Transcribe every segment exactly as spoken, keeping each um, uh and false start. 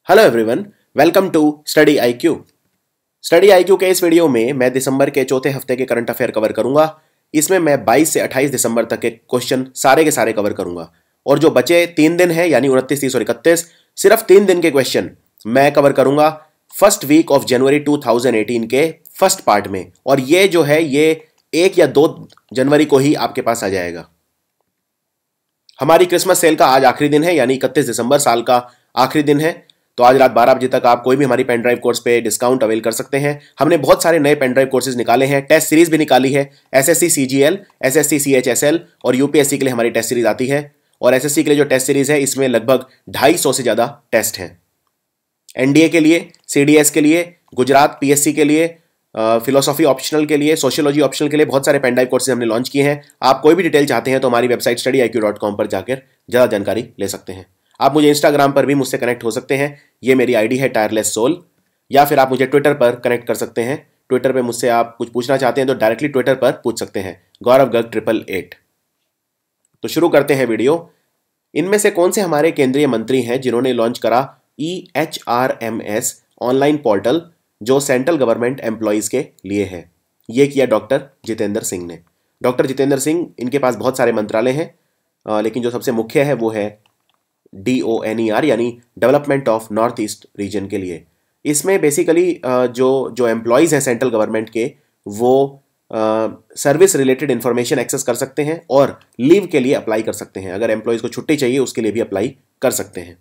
Hello everyone, welcome to study IQ. Study IQ के इस video में मैं दिसंबर के चौथे हफ्ते के करंट अफेयर कवर करूंगा। इसमें मैं बाईस से अट्ठाईस दिसंबर तक के क्वेश्चन सारे के सारे कवर करूंगा और जो बचे तीन दिन है यानी उनतीस, तीस और इकतीस, सिर्फ तीन दिन के क्वेश्चन मैं कवर करूंगा first week of January two thousand eighteen के फर्स्ट पार्ट में। और ये जो है ये एक या दो जनवरी को ही आपके पास आ जाएगा। हमारी क्रिसमस सेल का आज आखिरी दिन है यानी इकतीस दिसंबर, साल का आखिरी दिन है। तो आज रात बारह बजे तक आप कोई भी हमारी पेन ड्राइव कोर्स पे डिस्काउंट अवेल कर सकते हैं। हमने बहुत सारे नए पेन ड्राइव कोर्सेज निकाले हैं, टेस्ट सीरीज भी निकाली है। एसएससी सीजीएल, एसएससी सीएचएसएल और यूपीएससी के लिए हमारी टेस्ट सीरीज आती है। और एसएससी के लिए जो टेस्ट सीरीज है इसमें लगभग ढाई सौ से ज्यादा टेस्ट हैं। एनडीए के लिए, सीडीएस के लिए, गुजरात पीएससी के लिए, फिलोसॉफी ऑप्शनल के लिए, सोशियोलॉजी ऑप्शनल के लिए बहुत सारे पेन ड्राइव कोर्सेज हमने लॉन्च किए हैं। आप कोई भी डिटेल चाहते हैं तो हमारी website study IQ dot com पर जाकर ज्यादा जानकारी ले सकते हैं। आप मुझे इंस्टाग्राम पर भी मुझसे कनेक्ट हो सकते हैं, ये मेरी आईडी है टायरलेस सोल। या फिर आप मुझे ट्विटर पर कनेक्ट कर सकते हैं। ट्विटर पे मुझसे आप कुछ पूछना चाहते हैं तो डायरेक्टली ट्विटर पर पूछ सकते हैं, गौरव गर्ग ट्रिपल एट। तो शुरू करते हैं वीडियो। इनमें से कौन से हमारे केंद्रीय मंत्री हैं जिन्होंने लॉन्च करा E H R M S online portal जो सेंट्रल गवर्नमेंट एम्प्लॉयज के लिए है? ये किया डॉक्टर जितेंद्र सिंह ने। डॉक्टर जितेंद्र सिंह, इनके पास बहुत सारे मंत्रालय हैं लेकिन जो सबसे मुख्य है वो है D O N E R यानी development of north east region के लिए। इसमें बेसिकली जो जो एम्प्लॉयज हैं सेंट्रल गवर्नमेंट के वो सर्विस रिलेटेड इंफॉर्मेशन एक्सेस कर सकते हैं और लीव के लिए अप्लाई कर सकते हैं। अगर एम्प्लॉयज को छुट्टी चाहिए उसके लिए भी अप्लाई कर सकते हैं।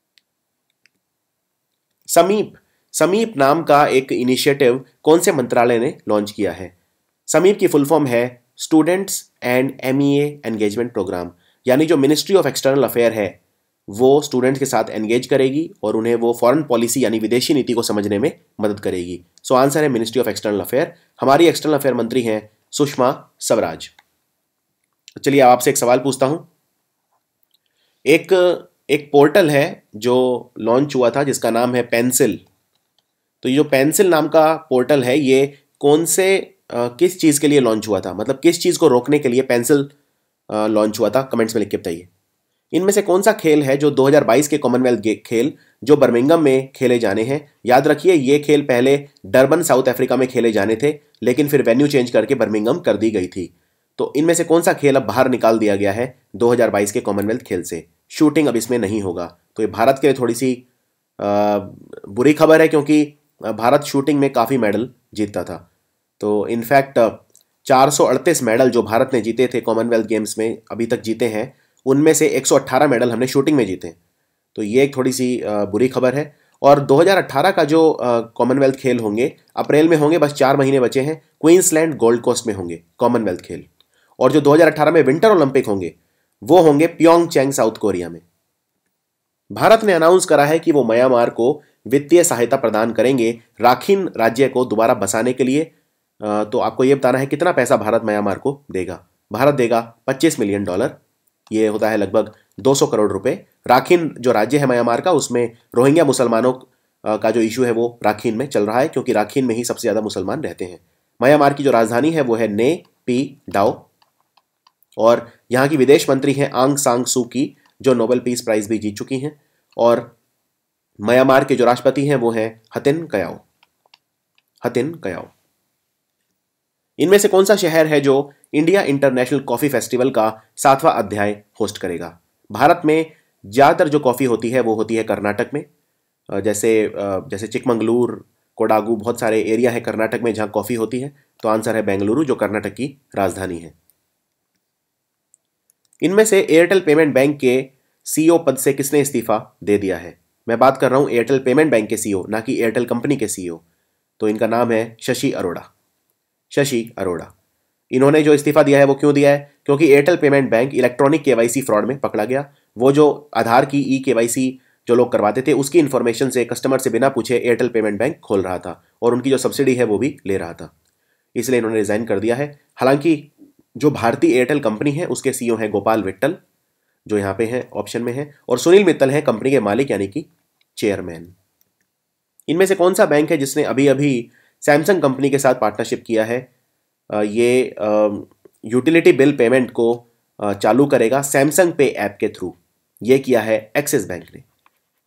समीप समीप नाम का एक इनिशिएटिव कौन से मंत्रालय ने लॉन्च किया है? समीप की फुल फॉर्म है students and M E A engagement program, यानी जो मिनिस्ट्री ऑफ एक्सटर्नल अफेयर है वो स्टूडेंट्स के साथ एंगेज करेगी और उन्हें वो फॉरेन पॉलिसी यानी विदेशी नीति को समझने में मदद करेगी। सो आंसर है मिनिस्ट्री ऑफ एक्सटर्नल अफेयर। हमारी एक्सटर्नल अफेयर मंत्री हैं सुषमा स्वराज। चलिए आपसे एक सवाल पूछता हूं। एक एक पोर्टल है जो लॉन्च हुआ था जिसका नाम है पेंसिल। तो ये जो पेंसिल नाम का पोर्टल है ये कौन से आ, किस चीज के लिए लॉन्च हुआ था? मतलब किस चीज को रोकने के लिए पेंसिल लॉन्च हुआ था? कमेंट्स में लिख के बताइए। इनमें से कौन सा खेल है जो दो हज़ार बाईस के कॉमनवेल्थ खेल जो बर्मिंघम में खेले जाने हैं? याद रखिए ये खेल पहले डरबन साउथ अफ्रीका में खेले जाने थे लेकिन फिर वेन्यू चेंज करके बर्मिंघम कर दी गई थी। तो इनमें से कौन सा खेल अब बाहर निकाल दिया गया है दो हज़ार बाईस के कॉमनवेल्थ खेल से? शूटिंग अब इसमें नहीं होगा। तो ये भारत के लिए थोड़ी सी आ, बुरी खबर है क्योंकि भारत शूटिंग में काफ़ी मेडल जीतता था। तो इनफैक्ट चार सौ अड़तीस मेडल जो भारत ने जीते थे कॉमनवेल्थ गेम्स में अभी तक जीते हैं, उनमें से एक सौ अठारह मेडल हमने शूटिंग में जीते। तो ये एक थोड़ी सी बुरी खबर है। और दो हज़ार अठारह का जो कॉमनवेल्थ खेल होंगे अप्रैल में होंगे, बस चार महीने बचे हैं। क्वींसलैंड गोल्ड कोस्ट में होंगे कॉमनवेल्थ खेल। और जो दो हज़ार अठारह में विंटर ओलंपिक होंगे वो होंगे प्योंगचैंग साउथ कोरिया में। भारत ने अनाउंस करा है कि वो म्यांमार को वित्तीय सहायता प्रदान करेंगे राखीन राज्य को दोबारा बसाने के लिए। तो आपको ये बताना है कितना पैसा भारत म्यांमार को देगा। भारत देगा पच्चीस मिलियन डॉलर, ये होता है लगभग दो सौ करोड़ रुपए। राखीन जो राज्य है म्यांमार का उसमें रोहिंग्या मुसलमानों का जो इशू है वो राखीन में चल रहा है क्योंकि राखीन में ही सबसे ज़्यादा मुसलमान रहते हैं। म्यांमार की जो राजधानी है वो है ने पी डाओ। और यहाँ की विदेश मंत्री हैं आंग सांग सू की जो नोबेल पीस प्राइज भी जीत चुकी हैं। और म्यांमार के जो राष्ट्रपति हैं वो हैं हतिन कयाओ हतिन कयाओ। इनमें से कौन सा शहर है जो इंडिया इंटरनेशनल कॉफी फेस्टिवल का सातवां अध्याय होस्ट करेगा? भारत में ज़्यादातर जो कॉफ़ी होती है वो होती है कर्नाटक में, जैसे जैसे चिकमंगलूर, कोडागू, बहुत सारे एरिया है कर्नाटक में जहाँ कॉफ़ी होती है। तो आंसर है बेंगलुरु जो कर्नाटक की राजधानी है। इनमें से एयरटेल पेमेंट बैंक के सीईओ पद से किसने इस्तीफा दे दिया है? मैं बात कर रहा हूँ एयरटेल पेमेंट बैंक के सीईओ, ना कि एयरटेल कंपनी के सीईओ। तो इनका नाम है शशि अरोड़ा। शशि अरोड़ा। इन्होंने जो इस्तीफा दिया है वो क्यों दिया है? क्योंकि Airtel payment bank electronic KYC fraud में पकड़ा गया। वो जो आधार की ई केवाईसी जो लोग करवाते थे उसकी इन्फॉर्मेशन से कस्टमर से बिना पूछे एयरटेल पेमेंट बैंक खोल रहा था और उनकी जो सब्सिडी है वो भी ले रहा था, इसलिए इन्होंने रिजाइन कर दिया है। हालांकि जो भारतीय एयरटेल कंपनी है उसके सीईओ हैं गोपाल विट्टल जो यहाँ पे हैं ऑप्शन में है, और सुनील मित्तल है कंपनी के मालिक यानी कि चेयरमैन। इनमें से कौन सा बैंक है जिसने अभी अभी सैमसंग कंपनी के साथ पार्टनरशिप किया है? ये यूटिलिटी बिल पेमेंट को चालू करेगा सैमसंग पे ऐप के थ्रू। ये किया है एक्सिस बैंक ने।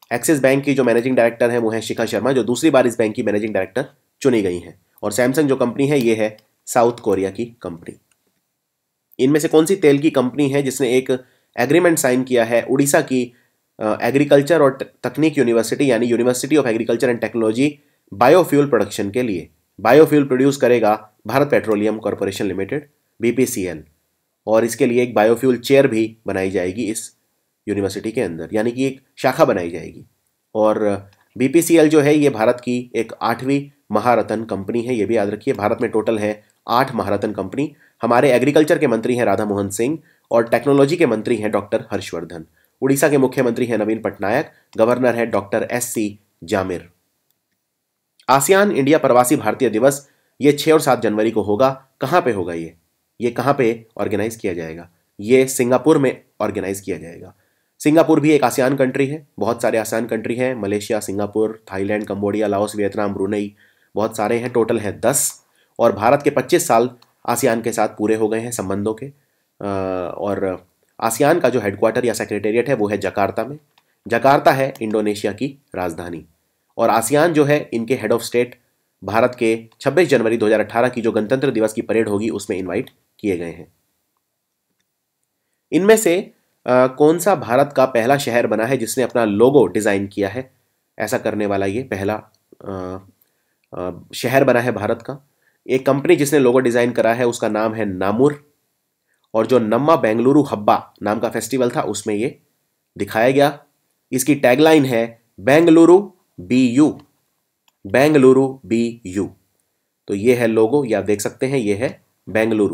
एक्सिस बैंक की जो मैनेजिंग डायरेक्टर है वो है शिखा शर्मा, जो दूसरी बार इस बैंक की मैनेजिंग डायरेक्टर चुनी गई हैं। और सैमसंग जो कंपनी है ये है साउथ कोरिया की कंपनी। इनमें से कौन सी तेल की कंपनी है जिसने एक एग्रीमेंट साइन किया है उड़ीसा की एग्रीकल्चर और तकनीक यूनिवर्सिटी यानी university of agriculture and technology biofuel production के लिए? बायोफ्यूल प्रोड्यूस करेगा Bharat petroleum corporation limited B P C L, और इसके लिए एक बायोफ्यूल चेयर भी बनाई जाएगी इस यूनिवर्सिटी के अंदर, यानी कि एक शाखा बनाई जाएगी। और बी पी सी एल जो है ये भारत की एक आठवीं महारत्न कंपनी है, ये भी याद रखिए। भारत में टोटल है आठ महारत्न कंपनी। हमारे एग्रीकल्चर के मंत्री हैं राधा मोहन सिंह और टेक्नोलॉजी के मंत्री हैं डॉक्टर हर्षवर्धन। उड़ीसा के मुख्यमंत्री हैं नवीन पटनायक, गवर्नर है doctor S C Jamir. ASEAN India Pravasi Bharatiya दिवस ये छह और सात जनवरी को होगा। कहाँ पे होगा ये ये कहाँ पे ऑर्गेनाइज किया जाएगा? ये सिंगापुर में ऑर्गेनाइज किया जाएगा। सिंगापुर भी एक आसियान कंट्री है, बहुत सारे आसियान कंट्री हैं, Malaysia, Singapore, Thailand, Cambodia, Laos, Vietnam, Brunei, बहुत सारे हैं, टोटल है दस। और भारत के पच्चीस साल आसियान के साथ पूरे हो गए हैं संबंधों के। और आसियान का जो हेडक्वार्टर या सेक्रेटेरिएट है वो है जकार्ता में। जकार्ता है इंडोनेशिया की राजधानी। और आसियान जो है इनके हेड ऑफ स्टेट भारत के छब्बीस जनवरी दो हज़ार अठारह की जो गणतंत्र दिवस की परेड होगी उसमें इनवाइट किए गए हैं। इनमें से आ, कौन सा भारत का पहला शहर बना है जिसने अपना लोगो डिजाइन किया है? ऐसा करने वाला ये पहला आ, आ, शहर बना है भारत का। एक कंपनी जिसने लोगो डिजाइन करा है उसका नाम है नामुर, और जो नम्मा बेंगलुरु हब्बा नाम का फेस्टिवल था उसमें ये दिखाया गया। इसकी टैगलाइन है Bengaluru be you, Bengaluru be you. तो ये है लोगो, ये आप देख सकते हैं, ये है बेंगलुरु।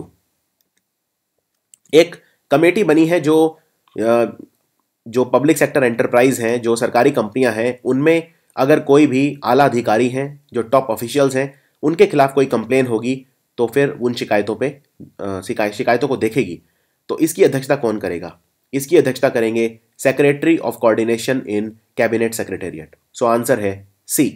एक कमेटी बनी है जो जो पब्लिक सेक्टर एंटरप्राइज हैं, जो सरकारी कंपनियां हैं, उनमें अगर कोई भी आला अधिकारी हैं, जो टॉप ऑफिशियल्स हैं, उनके खिलाफ कोई कंप्लेन होगी तो फिर उन शिकायतों पे शिकायत शिकायतों को देखेगी। तो इसकी अध्यक्षता कौन करेगा? इसकी अध्यक्षता करेंगे secretary of coordination in cabinet secretariat. So answer है सी।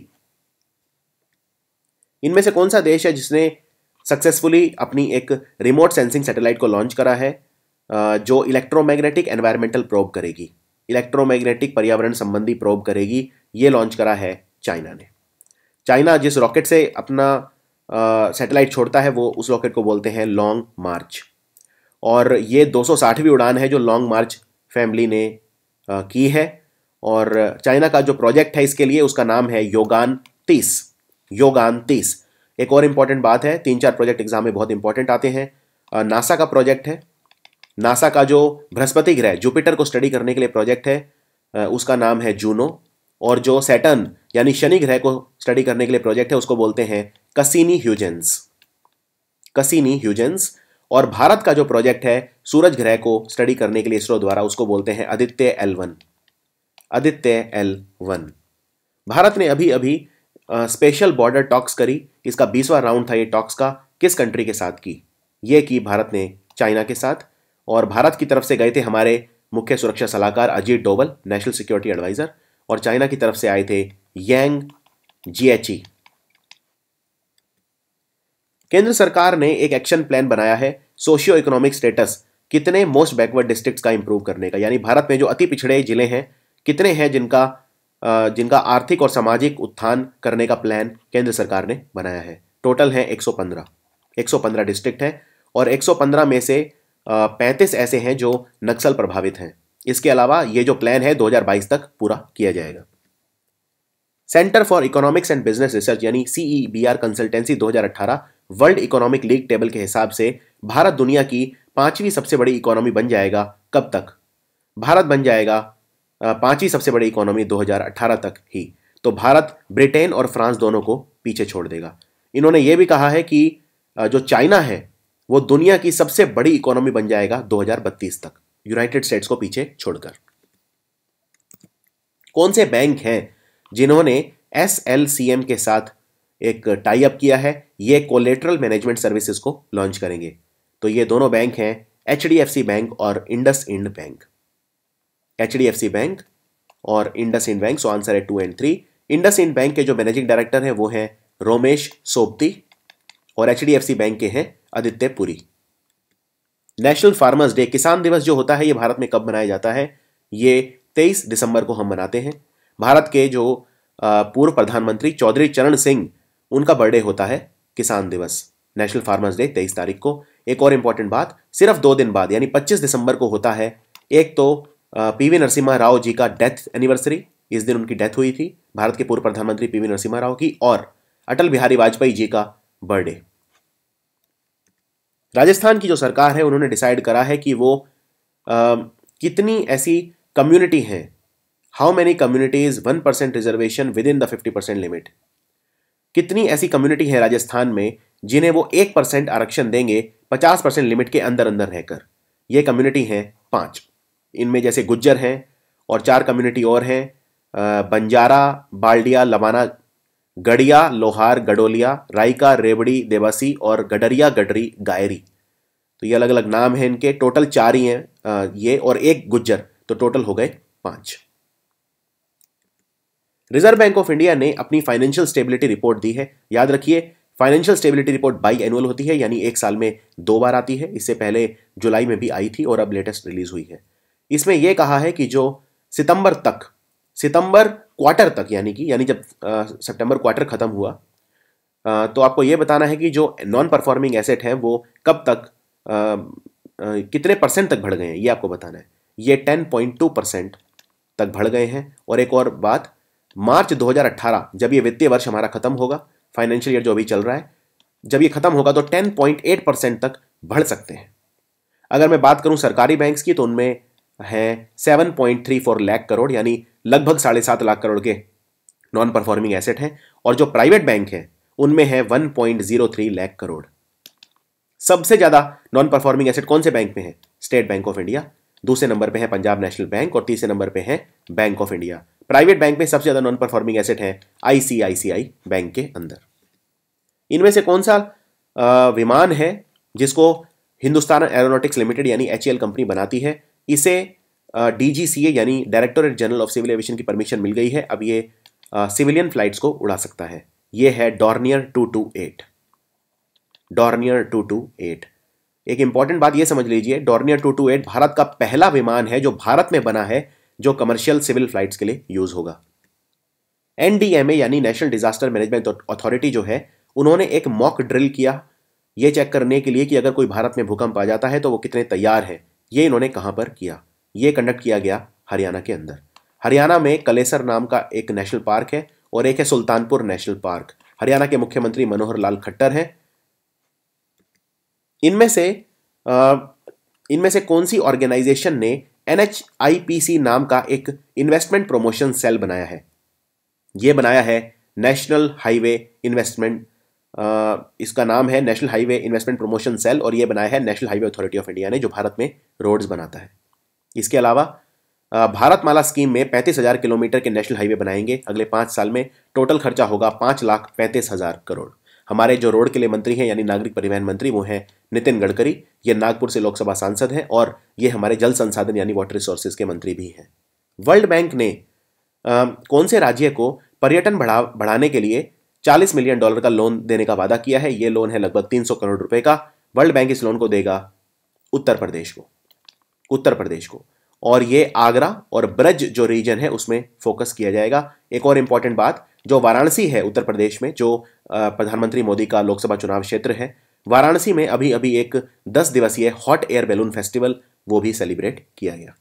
इनमें से कौन सा देश है जिसने सक्सेसफुली अपनी एक रिमोट सेंसिंग सैटेलाइट को लॉन्च करा है जो इलेक्ट्रोमैग्नेटिक एनवायरमेंटल प्रोब करेगी? इलेक्ट्रोमैग्नेटिक पर्यावरण संबंधी प्रोब करेगी। ये लॉन्च करा है चाइना ने। चाइना जिस रॉकेट से अपना सैटेलाइट छोड़ता है वो उस रॉकेट को बोलते हैं लॉन्ग मार्च, और ये दो सौ साठवीं उड़ान है जो लॉन्ग मार्च फैमिली ने आ, की है। और चाइना का जो प्रोजेक्ट है इसके लिए उसका नाम है योगान तीस। योगान तीस। एक और इंपॉर्टेंट बात है, तीन चार प्रोजेक्ट एग्जाम में बहुत इंपॉर्टेंट आते हैं। नासा का प्रोजेक्ट है, नासा का जो बृहस्पति ग्रह जुपिटर को स्टडी करने के लिए प्रोजेक्ट है उसका नाम है जूनो, और जो सैटर्न यानी शनि ग्रह को स्टडी करने के लिए प्रोजेक्ट है उसको बोलते हैं कसीनी ह्यूजेंस, कसीनी ह्यूजेंस। और भारत का जो प्रोजेक्ट है सूरज ग्रह को स्टडी करने के लिए इसरो द्वारा उसको बोलते हैं Aditya L one, Aditya L one. Bharat ने अभी अभी स्पेशल बॉर्डर टॉक्स करी, इसका बीसवां राउंड था ये टॉक्स का। किस कंट्री के साथ की? ये की भारत ने चाइना के साथ। और भारत की तरफ से गए थे हमारे मुख्य सुरक्षा सलाहकार Ajit Doval, national security adviser, और चाइना की तरफ से आए थे यांग जिएची। केंद्र सरकार ने एक एक्शन प्लान बनाया है सोशियो इकोनॉमिक स्टेटस कितने मोस्ट बैकवर्ड डिस्ट्रिक्ट्स का इंप्रूव करने का, यानी भारत में जो अति पिछड़े जिले हैं कितने हैं जिनका जिनका आर्थिक और सामाजिक उत्थान करने का प्लान केंद्र सरकार ने बनाया है। टोटल है एक सौ पंद्रह, एक सौ पंद्रह डिस्ट्रिक्ट हैं, और एक सौ पंद्रह में से पैंतीस ऐसे हैं जो नक्सल प्रभावित हैं। इसके अलावा ये जो प्लान है दो हज़ार बाईस तक पूरा किया जाएगा। Centre for economics and business research यानी C E B R consultancy दो हज़ार अठारह वर्ल्ड इकोनॉमिक लीग टेबल के हिसाब से भारत दुनिया की पांचवी सबसे बड़ी इकोनॉमी बन जाएगा। कब तक? भारत बन जाएगा पांचवी सबसे बड़ी इकोनॉमी दो हज़ार अठारह तक ही। तो भारत ब्रिटेन और फ्रांस दोनों को पीछे छोड़ देगा। इन्होंने ये भी कहा है कि जो चाइना है वो दुनिया की सबसे बड़ी इकोनॉमी बन जाएगा दो हज़ार बत्तीस तक, यूनाइटेड स्टेट्स को पीछे छोड़कर। कौन से बैंक हैं जिन्होंने एस एल सी एम के साथ एक टाई अप किया है? ये कोलेटरल मैनेजमेंट सर्विसेज को लॉन्च करेंगे। तो ये दोनों बैंक हैं H D F C bank और IndusInd bank. H D F C bank और IndusInd bank. So answer है two and three. IndusInd bank के जो मैनेजिंग डायरेक्टर हैं वो हैं रोमेश सोबती, और H D F C bank के हैं Aditya Puri. National farmers day, किसान दिवस जो होता है ये भारत में कब मनाया जाता है? ये तेईस दिसंबर को हम मनाते हैं। भारत के जो पूर्व प्रधानमंत्री चौधरी चरण सिंह, उनका बर्थडे होता है किसान दिवस, नेशनल फार्मर्स डे, तेईस तारीख को। एक और इंपॉर्टेंट बात, सिर्फ दो दिन बाद यानी पच्चीस दिसंबर को होता है एक तो पीवी नरसिम्हा राव जी का डेथ एनिवर्सरी, इस दिन उनकी डेथ हुई थी, भारत के पूर्व प्रधानमंत्री पीवी नरसिम्हा राव की, और अटल बिहारी वाजपेयी जी का बर्थडे। राजस्थान की जो सरकार है उन्होंने डिसाइड करा है कि वो आ, कितनी ऐसी कम्युनिटी हैं, how many communities one percent reservation within the fifty percent limit, कितनी ऐसी कम्युनिटी है राजस्थान में जिन्हें वो एक परसेंट आरक्षण देंगे पचास परसेंट लिमिट के अंदर अंदर रहकर। ये कम्युनिटी हैं पांच, इनमें जैसे गुज्जर हैं और चार कम्युनिटी और हैं, बंजारा, बाल्डिया, लवाना, गड़िया, लोहार, गडोलिया, राइका, रेवड़ी, देवासी और गडरिया, गडरी, गायरी। तो ये अलग अलग नाम हैं इनके, टोटल चार ही हैं ये, और एक गुज्जर, तो टोटल हो गए पांच। रिजर्व बैंक ऑफ इंडिया ने अपनी फाइनेंशियल स्टेबिलिटी रिपोर्ट दी है। याद रखिए, financial stability report biannual होती है, यानी एक साल में दो बार आती है। इससे पहले जुलाई में भी आई थी और अब लेटेस्ट रिलीज हुई है। इसमें यह कहा है कि जो सितंबर तक, सितंबर क्वार्टर तक, यानी कि यानी जब सितंबर क्वार्टर खत्म हुआ, आ, तो आपको यह बताना है कि जो नॉन परफॉर्मिंग एसेट हैं वो कब तक आ, आ, कितने परसेंट तक बढ़ गए हैं, ये आपको बताना है। ये टेन पॉइंट टू परसेंट तक बढ़ गए हैं। और एक और बात, मार्च दो हज़ार अठारह, जब ये वित्तीय वर्ष हमारा खत्म होगा, फाइनेंशियल ईयर जो अभी चल रहा है, जब ये खत्म होगा तो टेन पॉइंट एट परसेंट तक बढ़ सकते हैं। अगर मैं बात करूं सरकारी बैंक्स की, तो उनमें है seven point three four lakh crore, यानी लगभग साढ़े सात लाख करोड़ के नॉन परफॉर्मिंग एसेट हैं। और जो प्राइवेट बैंक है उनमें है one point zero three lakh crore. सबसे ज्यादा नॉन परफॉर्मिंग एसेट कौन से बैंक में है? स्टेट बैंक ऑफ इंडिया, दूसरे नंबर पे है पंजाब नेशनल बैंक और तीसरे नंबर पे है bank of India. Private bank में सबसे ज्यादा नॉन परफॉर्मिंग एसेट है आईसीआईसीआई बैंक के अंदर। इनमें से कौन सा विमान है जिसको हिंदुस्तान एरोनॉटिक्स लिमिटेड यानी एचएएल कंपनी बनाती है? इसे डीजीसीए यानी directorate general of civil aviation की परमिशन मिल गई है। अब ये सिविलियन फ्लाइट्स को उड़ा सकता है। ये है Dornier two two eight. Dornier two two eight. एक इंपॉर्टेंट बात ये समझ लीजिए, Dornier two two eight Bharat का पहला विमान है जो भारत में बना है, जो कमर्शियल सिविल फ्लाइट्स के लिए यूज होगा। एनडीएमए यानी नेशनल डिजास्टर मैनेजमेंट अथॉरिटी जो है, उन्होंने एक मॉक ड्रिल किया ये चेक करने के लिए कि अगर कोई भारत में भूकंप आ जाता है तो वो कितने तैयार है। ये इन्होंने कहां पर किया? ये कंडक्ट किया गया हरियाणा के अंदर। हरियाणा में कलेसर नाम का एक नेशनल पार्क है और एक है सुल्तानपुर नेशनल पार्क। हरियाणा के मुख्यमंत्री मनोहर लाल खट्टर हैं। इनमें से आ, इनमें से कौन सी ऑर्गेनाइजेशन ने एनएचआईपीसी नाम का एक इन्वेस्टमेंट प्रमोशन सेल बनाया है? यह बनाया है नेशनल हाईवे इन्वेस्टमेंट, इसका नाम है national highway investment promotion cell, और यह बनाया है national highway authority of India ने, जो भारत में रोड्स बनाता है। इसके अलावा भारतमाला स्कीम में पैंतीस हजार किलोमीटर के नेशनल हाईवे बनाएंगे अगले पांच साल में। टोटल खर्चा होगा पांच लाख पैंतीस हजार करोड़। हमारे जो रोड के लिए मंत्री हैं यानी नागरिक परिवहन मंत्री, वो हैं नितिन गडकरी। ये नागपुर से लोकसभा सांसद हैं और ये हमारे जल संसाधन यानी वाटर रिसोर्सेज के मंत्री भी हैं। वर्ल्ड बैंक ने आ, कौन से राज्य को पर्यटन बढ़ा बढ़ाने के लिए चालीस मिलियन डॉलर का लोन देने का वादा किया है? ये लोन है लगभग तीन सौ करोड़ रुपए का। वर्ल्ड बैंक इस लोन को देगा उत्तर प्रदेश को उत्तर प्रदेश को और ये आगरा और ब्रज जो रीजन है उसमें फोकस किया जाएगा। एक और इंपॉर्टेंट बात, जो वाराणसी है उत्तर प्रदेश में, जो प्रधानमंत्री मोदी का लोकसभा चुनाव क्षेत्र है, वाराणसी में अभी अभी एक दस दिवसीय हॉट एयर बैलून फेस्टिवल वो भी सेलिब्रेट किया गया।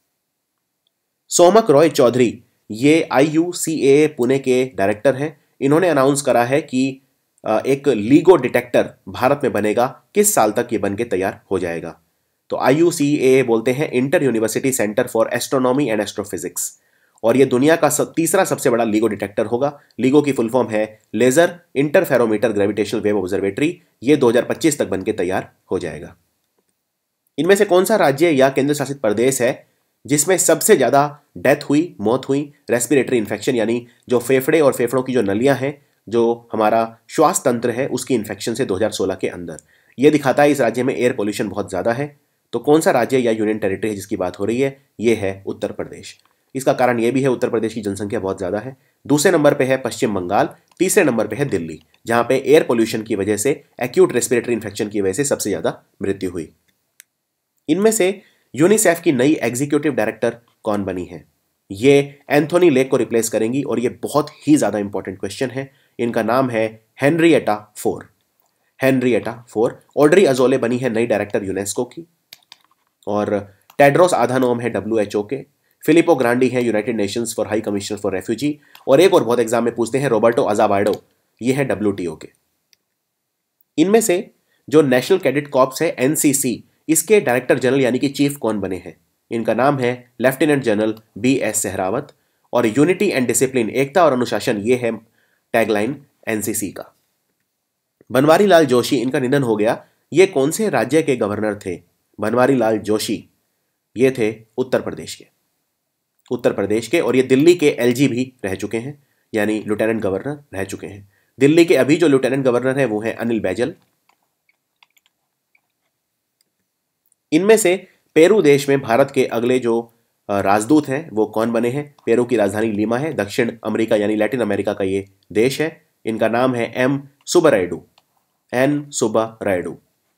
सोमक रॉय चौधरी ये आईयूसीएए पुणे के डायरेक्टर हैं। इन्होंने अनाउंस करा है कि एक लीगो डिटेक्टर भारत में बनेगा। किस साल तक ये बनके तैयार हो जाएगा? तो आईयूसीएए बोलते हैं inter university centre for astronomy and astrophysics, और ये दुनिया का सब, तीसरा सबसे बड़ा लीगो डिटेक्टर होगा। लीगो की फुल फॉर्म है laser interferometer gravitational wave observatory. ये दो हज़ार पच्चीस तक बनके तैयार हो जाएगा। इनमें से कौन सा राज्य या केंद्र शासित प्रदेश है जिसमें सबसे ज्यादा डेथ हुई, मौत हुई रेस्पिरेटरी इन्फेक्शन, यानी जो फेफड़े और फेफड़ों की जो नलियां हैं, जो हमारा श्वास तंत्र है, उसकी इन्फेक्शन से दो हज़ार सोलह के अंदर? यह दिखाता है इस राज्य में एयर पोल्यूशन बहुत ज्यादा है। तो कौन सा राज्य या यूनियन टेरिटरी है जिसकी बात हो रही है? यह है उत्तर प्रदेश। इसका कारण यह भी है उत्तर प्रदेश की जनसंख्या बहुत ज्यादा है। दूसरे नंबर पे है पश्चिम बंगाल, तीसरे नंबर पे है दिल्ली, जहां पे एयर पोल्यूशन की वजह से, एक्यूट रेस्पिरेटरी इन्फेक्शन की वजह से सबसे ज्यादा मृत्यु हुई। इनमें से यूनिसेफ की नई एग्जीक्यूटिव डायरेक्टर कौन बनी है? ये एंथोनी लेक को रिप्लेस करेंगी और ये बहुत ही ज्यादा इंपॉर्टेंट क्वेश्चन है। इनका नाम है Henrietta Fore. Henrietta Fore. Audrey Azoulay बनी है नई डायरेक्टर यूनेस्को की, और टेड्रोस आधानोम है डब्ल्यू एच ओ के, फिलिपो ग्रांडी है United Nations for high commissioner for refugee, और एक और बहुत एग्जाम में पूछते हैं रॉबर्टो अजावार्डो, ये है डब्ल्यू टी ओ के। इनमें से जो नेशनल कैडेट कॉर्प्स है एन सी सी, इसके डायरेक्टर जनरल यानी कि चीफ कौन बने हैं? इनका नाम है lieutenant general B S Sehrawat, और यूनिटी एंड डिसिप्लिन, एकता और अनुशासन, ये है टैगलाइन एन सी सी का। बनवारी लाल जोशी, इनका निधन हो गया। ये कौन से राज्य के गवर्नर थे? बनवारी लाल जोशी, ये थे उत्तर प्रदेश के, उत्तर प्रदेश के, और ये दिल्ली के एल जी भी रह चुके हैं, यानी लेफ्टिनेंट गवर्नर रह चुके हैं। दिल्ली के अभी जो लेफ्टिनेंट गवर्नर है वो है अनिल बैजल। इनमें से पेरू देश में भारत के अगले जो राजदूत हैं वो कौन बने हैं? पेरू की राजधानी लीमा है, दक्षिण अमेरिका यानी लैटिन अमेरिका का ये देश है। इनका नाम है एम सुब्बारायडू, एन सुब्बारायडू।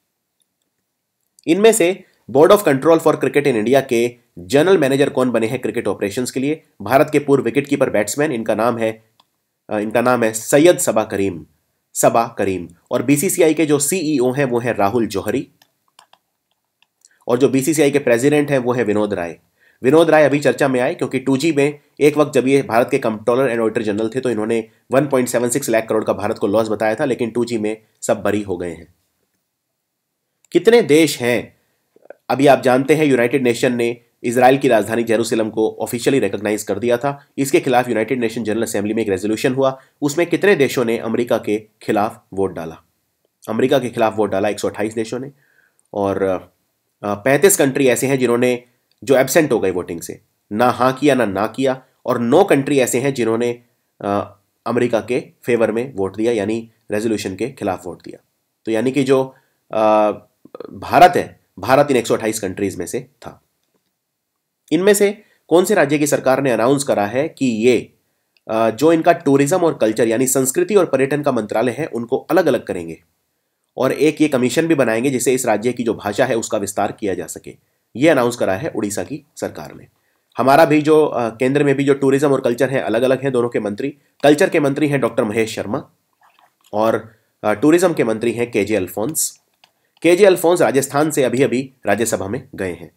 इनमें से board of control for cricket in India के जनरल मैनेजर कौन बने हैं क्रिकेट ऑपरेशंस के लिए? भारत के पूर्व विकेटकीपर बैट्समैन, इनका नाम है इनका नाम है सैयद सबा करीम, सबा करीम। और बी सी सी आई के जो सी ई ओ हैं वो है राहुल जौहरी, और जो बी सी सी आई के प्रेसिडेंट हैं वो है विनोद राय। विनोद राय अभी चर्चा में आए क्योंकि टू जी में एक वक्त जब ये भारत के कंट्रोलर एंड ऑडिटर जनरल थे तो इन्होंने one point seven six lakh crore का भारत को लॉस बताया था, लेकिन टू जी में सब बरी हो गए हैं। कितने देश हैं? अभी आप जानते हैं यूनाइटेड नेशन ने इजराइल की राजधानी जेरूसलम को ऑफिशियली रिकॉग्नाइज कर दिया था। इसके खिलाफ यूनाइटेड नेशन जनरल असेंबली में एक रेजोल्यूशन हुआ, उसमें कितने देशों ने अमेरिका के खिलाफ वोट डाला? अमेरिका के खिलाफ वोट डाला एक सौ अट्ठाईस देशों ने, और पैंतीस कंट्री ऐसे हैं जिन्होंने जो एब्सेंट हो गए वोटिंग से, ना हाँ किया ना ना किया, और नौ कंट्री ऐसे हैं जिन्होंने अमेरिका के फेवर में वोट दिया, यानी रेजोल्यूशन के खिलाफ वोट दिया। तो यानी कि जो आ, भारत है, भारत इन एक सौ अट्ठाईस कंट्रीज में से था। इनमें से कौन से राज्य की सरकार ने अनाउंस करा है कि ये आ, जो इनका टूरिज्म और कल्चर यानी संस्कृति और पर्यटन का मंत्रालय है उनको अलग अलग करेंगे, और एक ये कमीशन भी बनाएंगे जिससे इस राज्य की जो भाषा है उसका विस्तार किया जा सके? ये अनाउंस करा है उड़ीसा की सरकार ने। हमारा भी जो केंद्र में भी जो टूरिज्म और कल्चर है अलग अलग हैं दोनों के मंत्री। कल्चर के मंत्री हैं डॉक्टर महेश शर्मा, और टूरिज्म के मंत्री हैं के जे अल्फोंस। के जे अल्फोंस राजस्थान से अभी अभी राज्यसभा में गए हैं।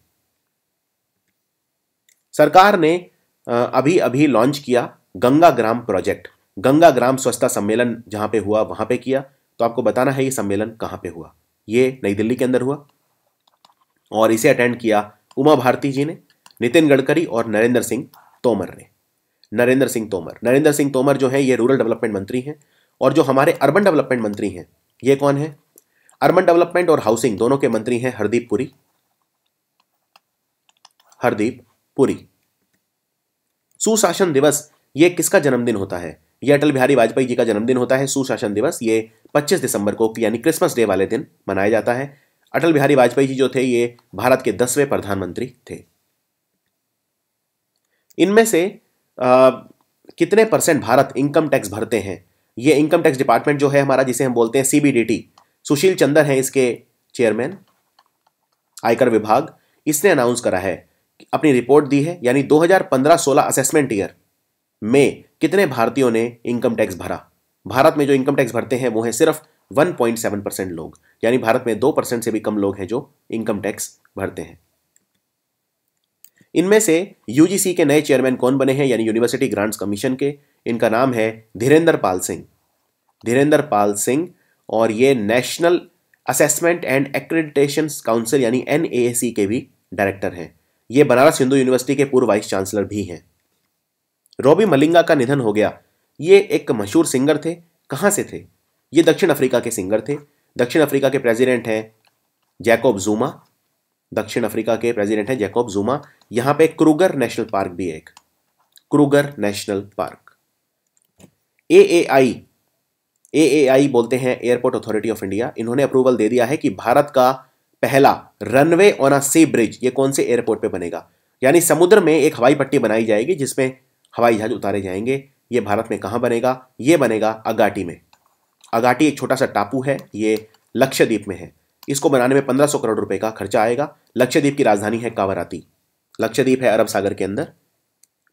सरकार ने अभी अभी लॉन्च किया गंगा ग्राम प्रोजेक्ट। गंगा ग्राम स्वच्छता सम्मेलन जहां पे हुआ वहां पे किया, तो आपको बताना है ये सम्मेलन कहां पे हुआ। ये नई दिल्ली के अंदर हुआ, और इसे अटेंड किया उमा भारती जी ने, नितिन गडकरी और नरेंद्र सिंह तोमर ने। नरेंद्र सिंह तोमर नरेंद्र सिंह तोमर जो है ये रूरल डेवलपमेंट मंत्री हैं, और जो हमारे अर्बन डेवलपमेंट मंत्री हैं ये कौन है? अर्बन डेवलपमेंट और हाउसिंग दोनों के मंत्री हैं हरदीप पुरी, हरदीप पुरी। सुशासन दिवस ये किसका जन्मदिन होता है? ये अटल बिहारी वाजपेयी जी का जन्मदिन होता है। सुशासन दिवस ये पच्चीस दिसंबर को यानी क्रिसमस डे वाले दिन मनाया जाता है। अटल बिहारी वाजपेयी जी जो थे ये भारत के दसवें प्रधानमंत्री थे। इनमें से आ, कितने परसेंट भारत इनकम टैक्स भरते हैं? ये इनकम टैक्स डिपार्टमेंट जो है हमारा, जिसे हम बोलते हैं C B D T, Sushil Chandra हैं इसके चेयरमैन, आयकर विभाग, इसने अनाउंस करा है, अपनी रिपोर्ट दी है, यानी दो हज़ार पंद्रह सोलह असेसमेंट ईयर में कितने भारतीयों ने इनकम टैक्स भरा। भारत में जो इनकम टैक्स भरते हैं वो है सिर्फ वन पॉइंट सेवन परसेंट लोग, यानी भारत में दो परसेंट से भी कम लोग हैं जो इनकम टैक्स भरते हैं। इनमें से यू जी सी के नए चेयरमैन कौन बने हैं, यानी यूनिवर्सिटी ग्रांट्स कमीशन के? इनका नाम है धीरेंद्र पाल सिंह, धीरेंद्र पाल सिंह, और ये national assessment and accreditation council यानी एन ए ए सी के भी डायरेक्टर हैं। ये बनारस हिंदू यूनिवर्सिटी के पूर्व वाइस चांसलर भी हैं। रॉबी मलिंगा का निधन हो गया। ये एक मशहूर सिंगर थे। कहाँ से थे? ये दक्षिण अफ्रीका के सिंगर थे। दक्षिण अफ्रीका के प्रेसिडेंट हैं जैकब जुमा, दक्षिण अफ्रीका के प्रेसिडेंट हैं जैकब जुमा। यहाँ पे क्रूगर नेशनल पार्क भी है, एक Kruger national park. A A I A A I बोलते हैं एयरपोर्ट अथॉरिटी ऑफ इंडिया, इन्होंने अप्रूवल दे दिया है कि भारत का पहला runway on a sea bridge ये कौन से एयरपोर्ट पे बनेगा, यानी समुद्र में एक हवाई पट्टी बनाई जाएगी जिसमें हवाई जहाज उतारे जाएंगे। ये भारत में कहाँ बनेगा? ये बनेगा अगाटी में। अगाटी एक छोटा सा टापू है, ये लक्षद्वीप में है। इसको बनाने में पंद्रह सौ करोड़ रुपए का खर्चा आएगा। लक्षद्वीप की राजधानी है कावराती। लक्षद्वीप है अरब सागर के अंदर।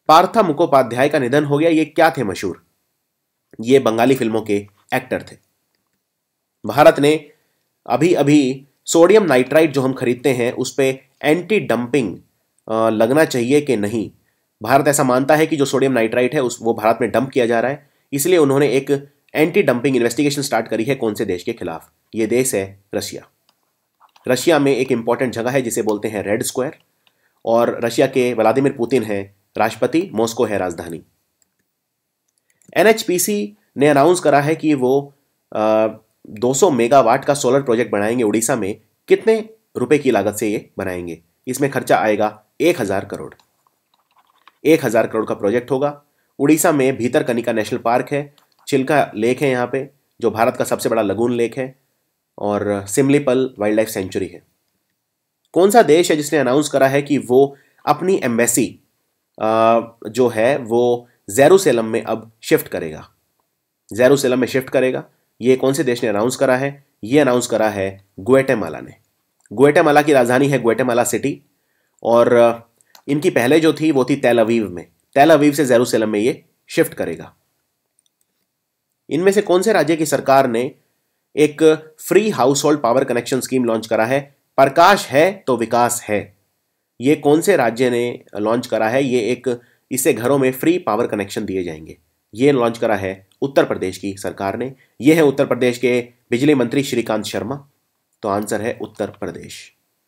पार्था मुखोपाध्याय का निधन हो गया। ये क्या थे मशहूर? ये बंगाली फिल्मों के एक्टर थे। भारत ने अभी अभी सोडियम नाइट्राइट जो हम खरीदते हैं उस पर एंटी डंपिंग लगना चाहिए कि नहीं। भारत ऐसा मानता है कि जो सोडियम नाइट्राइट है उस वो भारत में डंप किया जा रहा है, इसलिए उन्होंने एक एंटी डंपिंग इन्वेस्टिगेशन स्टार्ट करी है। कौन से देश के खिलाफ? ये देश है रशिया। रशिया में एक इंपॉर्टेंट जगह है जिसे बोलते हैं रेड स्क्वायर, और रशिया के व्लादिमीर पुतिन है राष्ट्रपति, मॉस्को है राजधानी। एन एच पी सी ने अनाउंस करा है कि वो आ, दो सौ मेगावाट का सोलर प्रोजेक्ट बनाएंगे उड़ीसा में। कितने रुपए की लागत से ये बनाएंगे? इसमें खर्चा आएगा एक हजार करोड़। एक हजार करोड़ का प्रोजेक्ट होगा। उड़ीसा में भीतरकनिका नेशनल पार्क है, चिल्का लेक है यहाँ पे जो भारत का सबसे बड़ा लगून लेक है, और सिमलीपल वाइल्ड लाइफ सेंचुरी है। कौन सा देश है जिसने अनाउंस करा है कि वो अपनी एम्बेसी जो है वो जेरूसलम में अब शिफ्ट करेगा? जेरूसलम में शिफ्ट करेगा। ये कौन से देश ने अनाउंस करा है? ये अनाउंस करा है ग्वाटेमाला ने। ग्वाटेमाला की राजधानी है ग्वाटेमाला सिटी, और इनकी पहले जो थी वो थी तेल अवीव में। तेल अवीव से जेरूसलम में ये शिफ्ट करेगा। इनमें से कौन से राज्य की सरकार ने एक free household power connection scheme launch करा है? प्रकाश है तो विकास है। ये कौन से राज्य ने लॉन्च करा है? ये एक इससे घरों में फ्री पावर कनेक्शन दिए जाएंगे। ये लॉन्च करा है उत्तर प्रदेश की सरकार ने। ये है उत्तर प्रदेश के बिजली मंत्री श्रीकांत शर्मा। तो आंसर है Uttar Pradesh.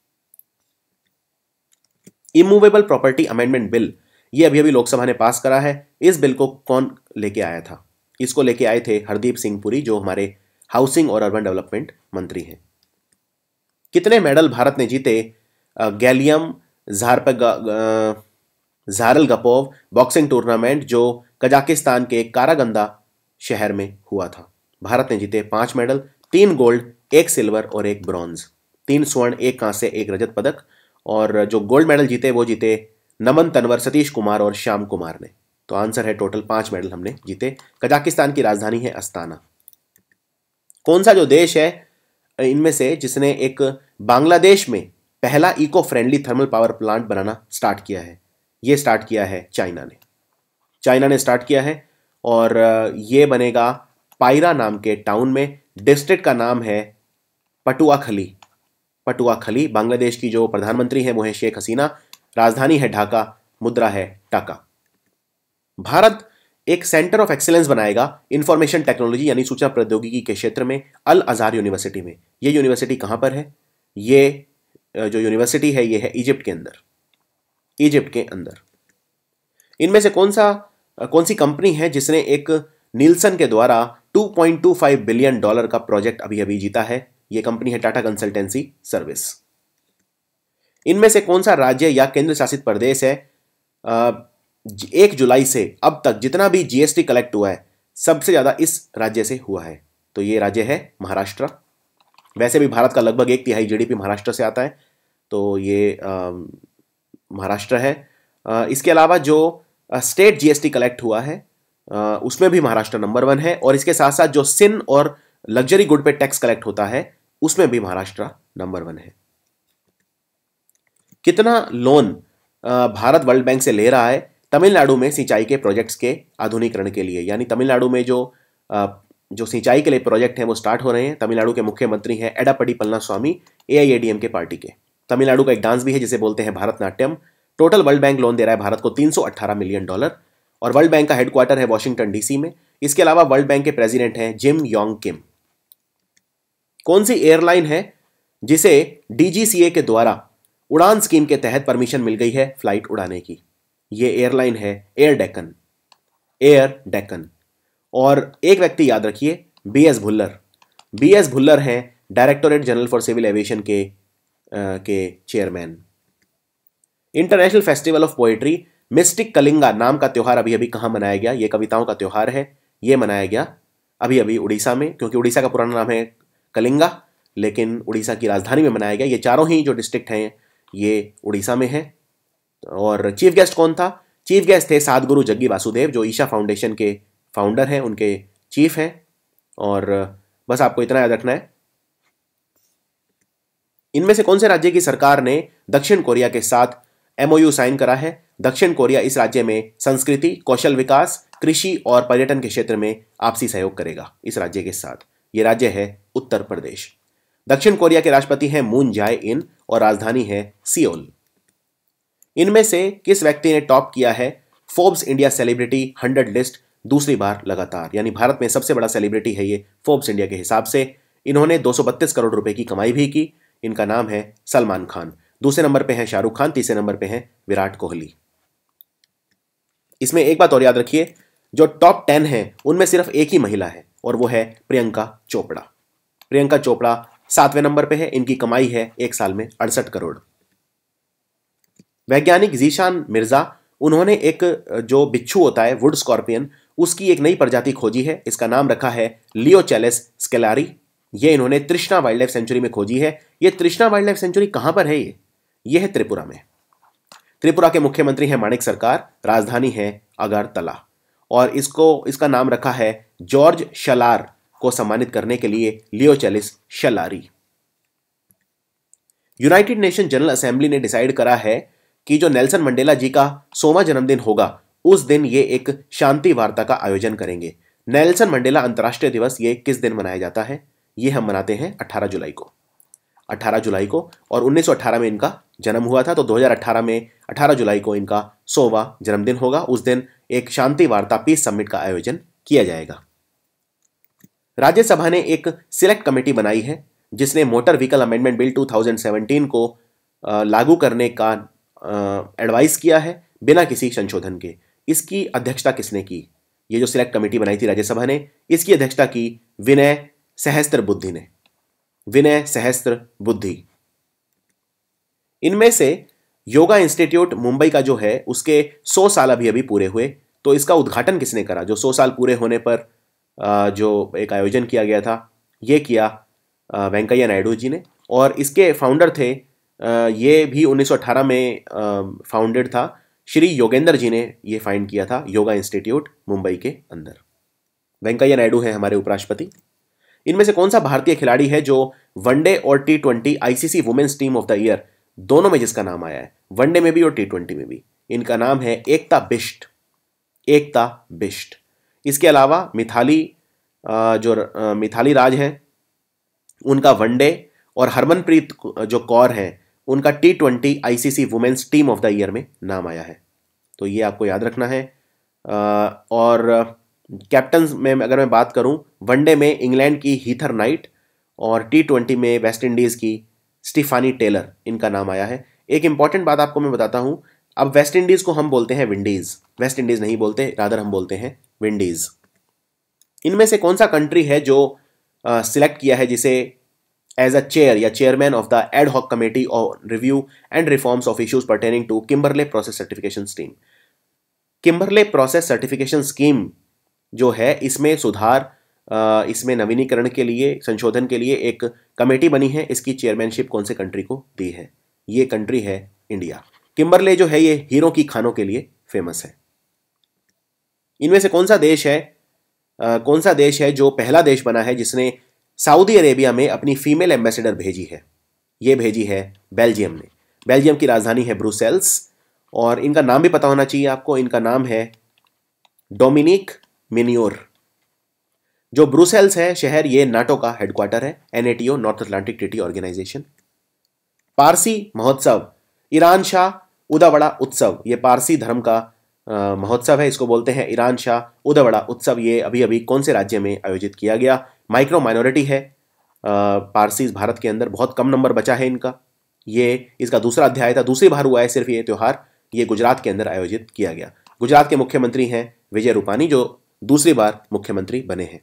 Immovable property amendment bill, ये अभी अभी लोकसभा ने पास करा है। इस बिल को कौन लेके आया था? इसको लेके आए थे हरदीप सिंह पुरी जो हमारे हाउसिंग और अर्बन डेवलपमेंट मंत्री हैं। कितने मेडल भारत ने जीते गैलियम ज़ारलगपोव बॉक्सिंग टूर्नामेंट जो कजाकिस्तान के कारागंदा शहर में हुआ था? भारत ने जीते पांच मेडल, तीन गोल्ड, एक सिल्वर और एक ब्रॉन्ज। तीन स्वर्ण, एक कांस्य, एक रजत पदक। और जो गोल्ड मेडल जीते वो जीते नमन तनवर, सतीश कुमार और श्याम कुमार ने। तो आंसर है टोटल पांच मेडल हमने जीते। कजाकिस्तान की राजधानी है अस्ताना। कौन सा जो देश है इनमें से जिसने एक बांग्लादेश में पहला eco friendly thermal power plant बनाना स्टार्ट किया है? ये स्टार्ट किया है चाइना ने। चाइना ने स्टार्ट किया है और ये बनेगा पायरा नाम के टाउन में। डिस्ट्रिक्ट का नाम है पटुआखली। पटुआखली। बांग्लादेश की जो प्रधानमंत्री है वो है शेख हसीना। राजधानी है ढाका, मुद्रा है टाका। भारत एक सेंटर ऑफ एक्सीलेंस बनाएगा इंफॉर्मेशन टेक्नोलॉजी यानी सूचना प्रौद्योगिकी के क्षेत्र में अल अज़हर यूनिवर्सिटी में। ये यूनिवर्सिटी कहां पर है? ये जो यूनिवर्सिटी है ये है इजिप्ट के अंदर। इजिप्ट के अंदर। इनमें से कौन सा कौन सी कंपनी है जिसने एक नीलसन के द्वारा दो पॉइंट दो पाँच बिलियन डॉलर का प्रोजेक्ट अभी अभी जीता है? यह कंपनी है टाटा कंसल्टेंसी सर्विस। इनमें से कौन सा राज्य या केंद्र शासित प्रदेश है एक जुलाई से अब तक जितना भी जीएसटी कलेक्ट हुआ है सबसे ज्यादा इस राज्य से हुआ है? तो ये राज्य है महाराष्ट्र। वैसे भी भारत का लगभग एक तिहाई जीडीपी महाराष्ट्र से आता है, तो ये महाराष्ट्र है। आ, इसके अलावा जो स्टेट जीएसटी कलेक्ट हुआ है आ, उसमें भी महाराष्ट्र नंबर वन है, और इसके साथ साथ जो सिन और लग्जरी गुड पे टैक्स कलेक्ट होता है उसमें भी महाराष्ट्र नंबर वन है। कितना लोन भारत वर्ल्ड बैंक से ले रहा है तमिलनाडु में सिंचाई के प्रोजेक्ट्स के आधुनिकीकरण के लिए? यानी तमिलनाडु में जो जो सिंचाई के लिए प्रोजेक्ट हैं वो स्टार्ट हो रहे हैं। तमिलनाडु के मुख्यमंत्री हैं एडापडी पलनास्वामी, एआईएडीएमके पार्टी के। तमिलनाडु का एक डांस भी है जिसे बोलते हैं Bharatanatyam. Total world bank loan दे रहा है भारत को तीन सौ अठारह मिलियन डॉलर, और वर्ल्ड बैंक का हेडक्वार्टर है वॉशिंगटन डीसी में। इसके अलावा वर्ल्ड बैंक के प्रेसिडेंट हैं जिम योंग किम। कौन सी एयरलाइन है जिसे डीजीसीए के द्वारा उड़ान स्कीम के तहत परमिशन मिल गई है फ्लाइट उड़ाने की? ये एयरलाइन है एयर डेक्कन। एयर डेक्कन। और एक व्यक्ति याद रखिए, B S Bhullar. B S Bhullar हैं directorate general for civil aviation के आ, के chairman. International festival of poetry mystic Kalinga नाम का त्यौहार अभी अभी कहाँ मनाया गया? ये कविताओं का त्यौहार है। ये मनाया गया अभी अभी उड़ीसा में, क्योंकि उड़ीसा का पुराना नाम है कलिंगा, लेकिन उड़ीसा की राजधानी में मनाया गया। ये चारों ही जो डिस्ट्रिक्ट हैं ये उड़ीसा में है। और चीफ गेस्ट कौन था? चीफ गेस्ट थे साधगुरु जग्गी वासुदेव जो ईशा फाउंडेशन के फाउंडर हैं, उनके चीफ हैं। और बस आपको इतना याद रखना है। इनमें से कौन से राज्य की सरकार ने दक्षिण कोरिया के साथ एमओयू साइन करा है। दक्षिण कोरिया इस राज्य में संस्कृति, कौशल विकास, कृषि और पर्यटन के क्षेत्र में आपसी सहयोग करेगा इस राज्य के साथ। यह राज्य है उत्तर प्रदेश। दक्षिण कोरिया के राष्ट्रपति हैं मून जाए इन और राजधानी है सियोल। इनमें से किस व्यक्ति ने टॉप किया है Forbes India celebrity hundred list दूसरी बार लगातार? यानी भारत में सबसे बड़ा सेलिब्रिटी है ये फोर्ब्स इंडिया के हिसाब से। इन्होंने दो सौ बत्तीस करोड़ रुपए की कमाई भी की। इनका नाम है सलमान खान। दूसरे नंबर पे है शाहरुख खान, तीसरे नंबर पे है विराट कोहली। इसमें एक बात और याद रखिए, जो टॉप टेन है उनमें सिर्फ एक ही महिला है और वो है प्रियंका चोपड़ा। प्रियंका चोपड़ा सातवें नंबर पे है। इनकी कमाई है एक साल में अड़सठ करोड़। वैज्ञानिक जीशान मिर्जा, उन्होंने एक जो बिच्छू होता है वुड स्कॉर्पियन, उसकी एक नई प्रजाति खोजी है। इसका नाम रखा है लियोचेलिस स्केलारी। ये इन्होंने तृष्णा वाइल्ड लाइफ सेंचुरी में खोजी है। ये तृष्णा वाइल्ड लाइफ सेंचुरी कहां पर है? ये ये है त्रिपुरा में। त्रिपुरा के मुख्यमंत्री हैं माणिक सरकार, राजधानी है अगरतला और इसको इसका नाम रखा है जॉर्ज शलार को सम्मानित करने के लिए लियोचेलिस शलारी। यूनाइटेड नेशन जनरल असेंबली ने डिसाइड करा है कि जो नेल्सन मंडेला जी का सौवां जन्मदिन होगा उस दिन ये एक शांति वार्ता का आयोजन करेंगे। नेल्सन मंडेला अंतर्राष्ट्रीय दिवस ये किस दिन मनाया जाता है? ये हम मनाते हैं अठारह जुलाई को। अठारह जुलाई को और उन्नीस सौ अठारह में इनका जन्म हुआ था, तो दो हज़ार अठारह में अठारह जुलाई को इनका सौवां जन्मदिन होगा। उस दिन एक शांति वार्ता पीस समिट का आयोजन किया जाएगा। राज्यसभा ने एक सिलेक्ट कमेटी बनाई है जिसने मोटर व्हीकल अमेंडमेंट बिल दो हज़ार सत्रह को लागू करने का एडवाइस किया है बिना किसी संशोधन के। इसकी अध्यक्षता किसने की? ये जो सिलेक्ट कमेटी बनाई थी राज्यसभा ने, इसकी अध्यक्षता की विनय सहस्त्र बुद्धि ने। विनय सहस्त्र बुद्धि। इनमें से योगा इंस्टीट्यूट मुंबई का जो है उसके सौ साल अभी अभी पूरे हुए, तो इसका उद्घाटन किसने करा? जो सौ साल पूरे होने पर जो एक आयोजन किया गया था, ये किया वेंकैया नायडू जी ने। और इसके फाउंडर थे, ये भी उन्नीस सौ अठारह में फाउंडेड था, श्री योगेंद्र जी ने ये फाइंड किया था योगा इंस्टीट्यूट मुंबई के अंदर। वेंकैया नायडू हैं हमारे उपराष्ट्रपति। इनमें से कौन सा भारतीय खिलाड़ी है जो वनडे और T twenty ICC women's team of the year दोनों में जिसका नाम आया है, वनडे में भी और टी ट्वेंटी में भी? इनका नाम है एकता बिष्ट। एकता बिष्ट। इसके अलावा मिथाली जो मिथाली राज हैं उनका वनडे, और हरमनप्रीत जो कौर हैं उनका T twenty ICC women's team of the year में नाम आया है। तो ये आपको याद रखना है। और कैप्टन में अगर मैं बात करूं, वनडे में इंग्लैंड की हीथर नाइट और टी ट्वेंटी में वेस्ट इंडीज़ की स्टीफानी टेलर, इनका नाम आया है। एक इंपॉर्टेंट बात आपको मैं बताता हूं, अब वेस्ट इंडीज़ को हम बोलते हैं विंडीज़, वेस्ट इंडीज़ नहीं बोलते, रादर हम बोलते हैं विंडीज़। इनमें से कौन सा कंट्री है जो सिलेक्ट uh, किया है जिसे एज अ चेयर या chairman of the ad hoc committee on review and reforms of issues pertaining to Kimberley process certification scheme? Kimberley process certification scheme जो है, इसमें सुधार, इसमें नवीनीकरण के लिए, संशोधन के लिए एक कमेटी बनी है। इसकी चेयरमैनशिप कौन से कंट्री को दी है? ये कंट्री है इंडिया। किम्बरले जो है ये हीरो की खानों के लिए फेमस है। इनमें से कौन सा देश है आ, कौन सा देश है जो पहला देश बना है जिसने सऊदी अरेबिया में अपनी फीमेल एम्बेसडर भेजी है? ये भेजी है बेल्जियम ने। बेल्जियम की राजधानी है ब्रुसेल्स और इनका नाम भी पता होना चाहिए आपको। इनका नाम है डोमिनिक मिनियोर। जो ब्रुसेल्स है शहर, ये नाटो का हेडक्वार्टर है, N A T O, North Atlantic treaty organisation. Parsi महोत्सव, ईरान शाह उदावड़ा उत्सव, ये पारसी धर्म का महोत्सव है, इसको बोलते हैं ईरान शाह उदावड़ा उत्सव। ये अभी अभी कौन से राज्य में आयोजित किया गया? माइक्रो माइनॉरिटी है पारसीज भारत के अंदर, बहुत कम नंबर बचा है इनका। ये इसका दूसरा अध्याय था, दूसरी बार हुआ है सिर्फ ये त्यौहार। ये गुजरात के अंदर आयोजित किया गया। गुजरात के मुख्यमंत्री हैं विजय रूपानी, जो दूसरी बार मुख्यमंत्री बने हैं।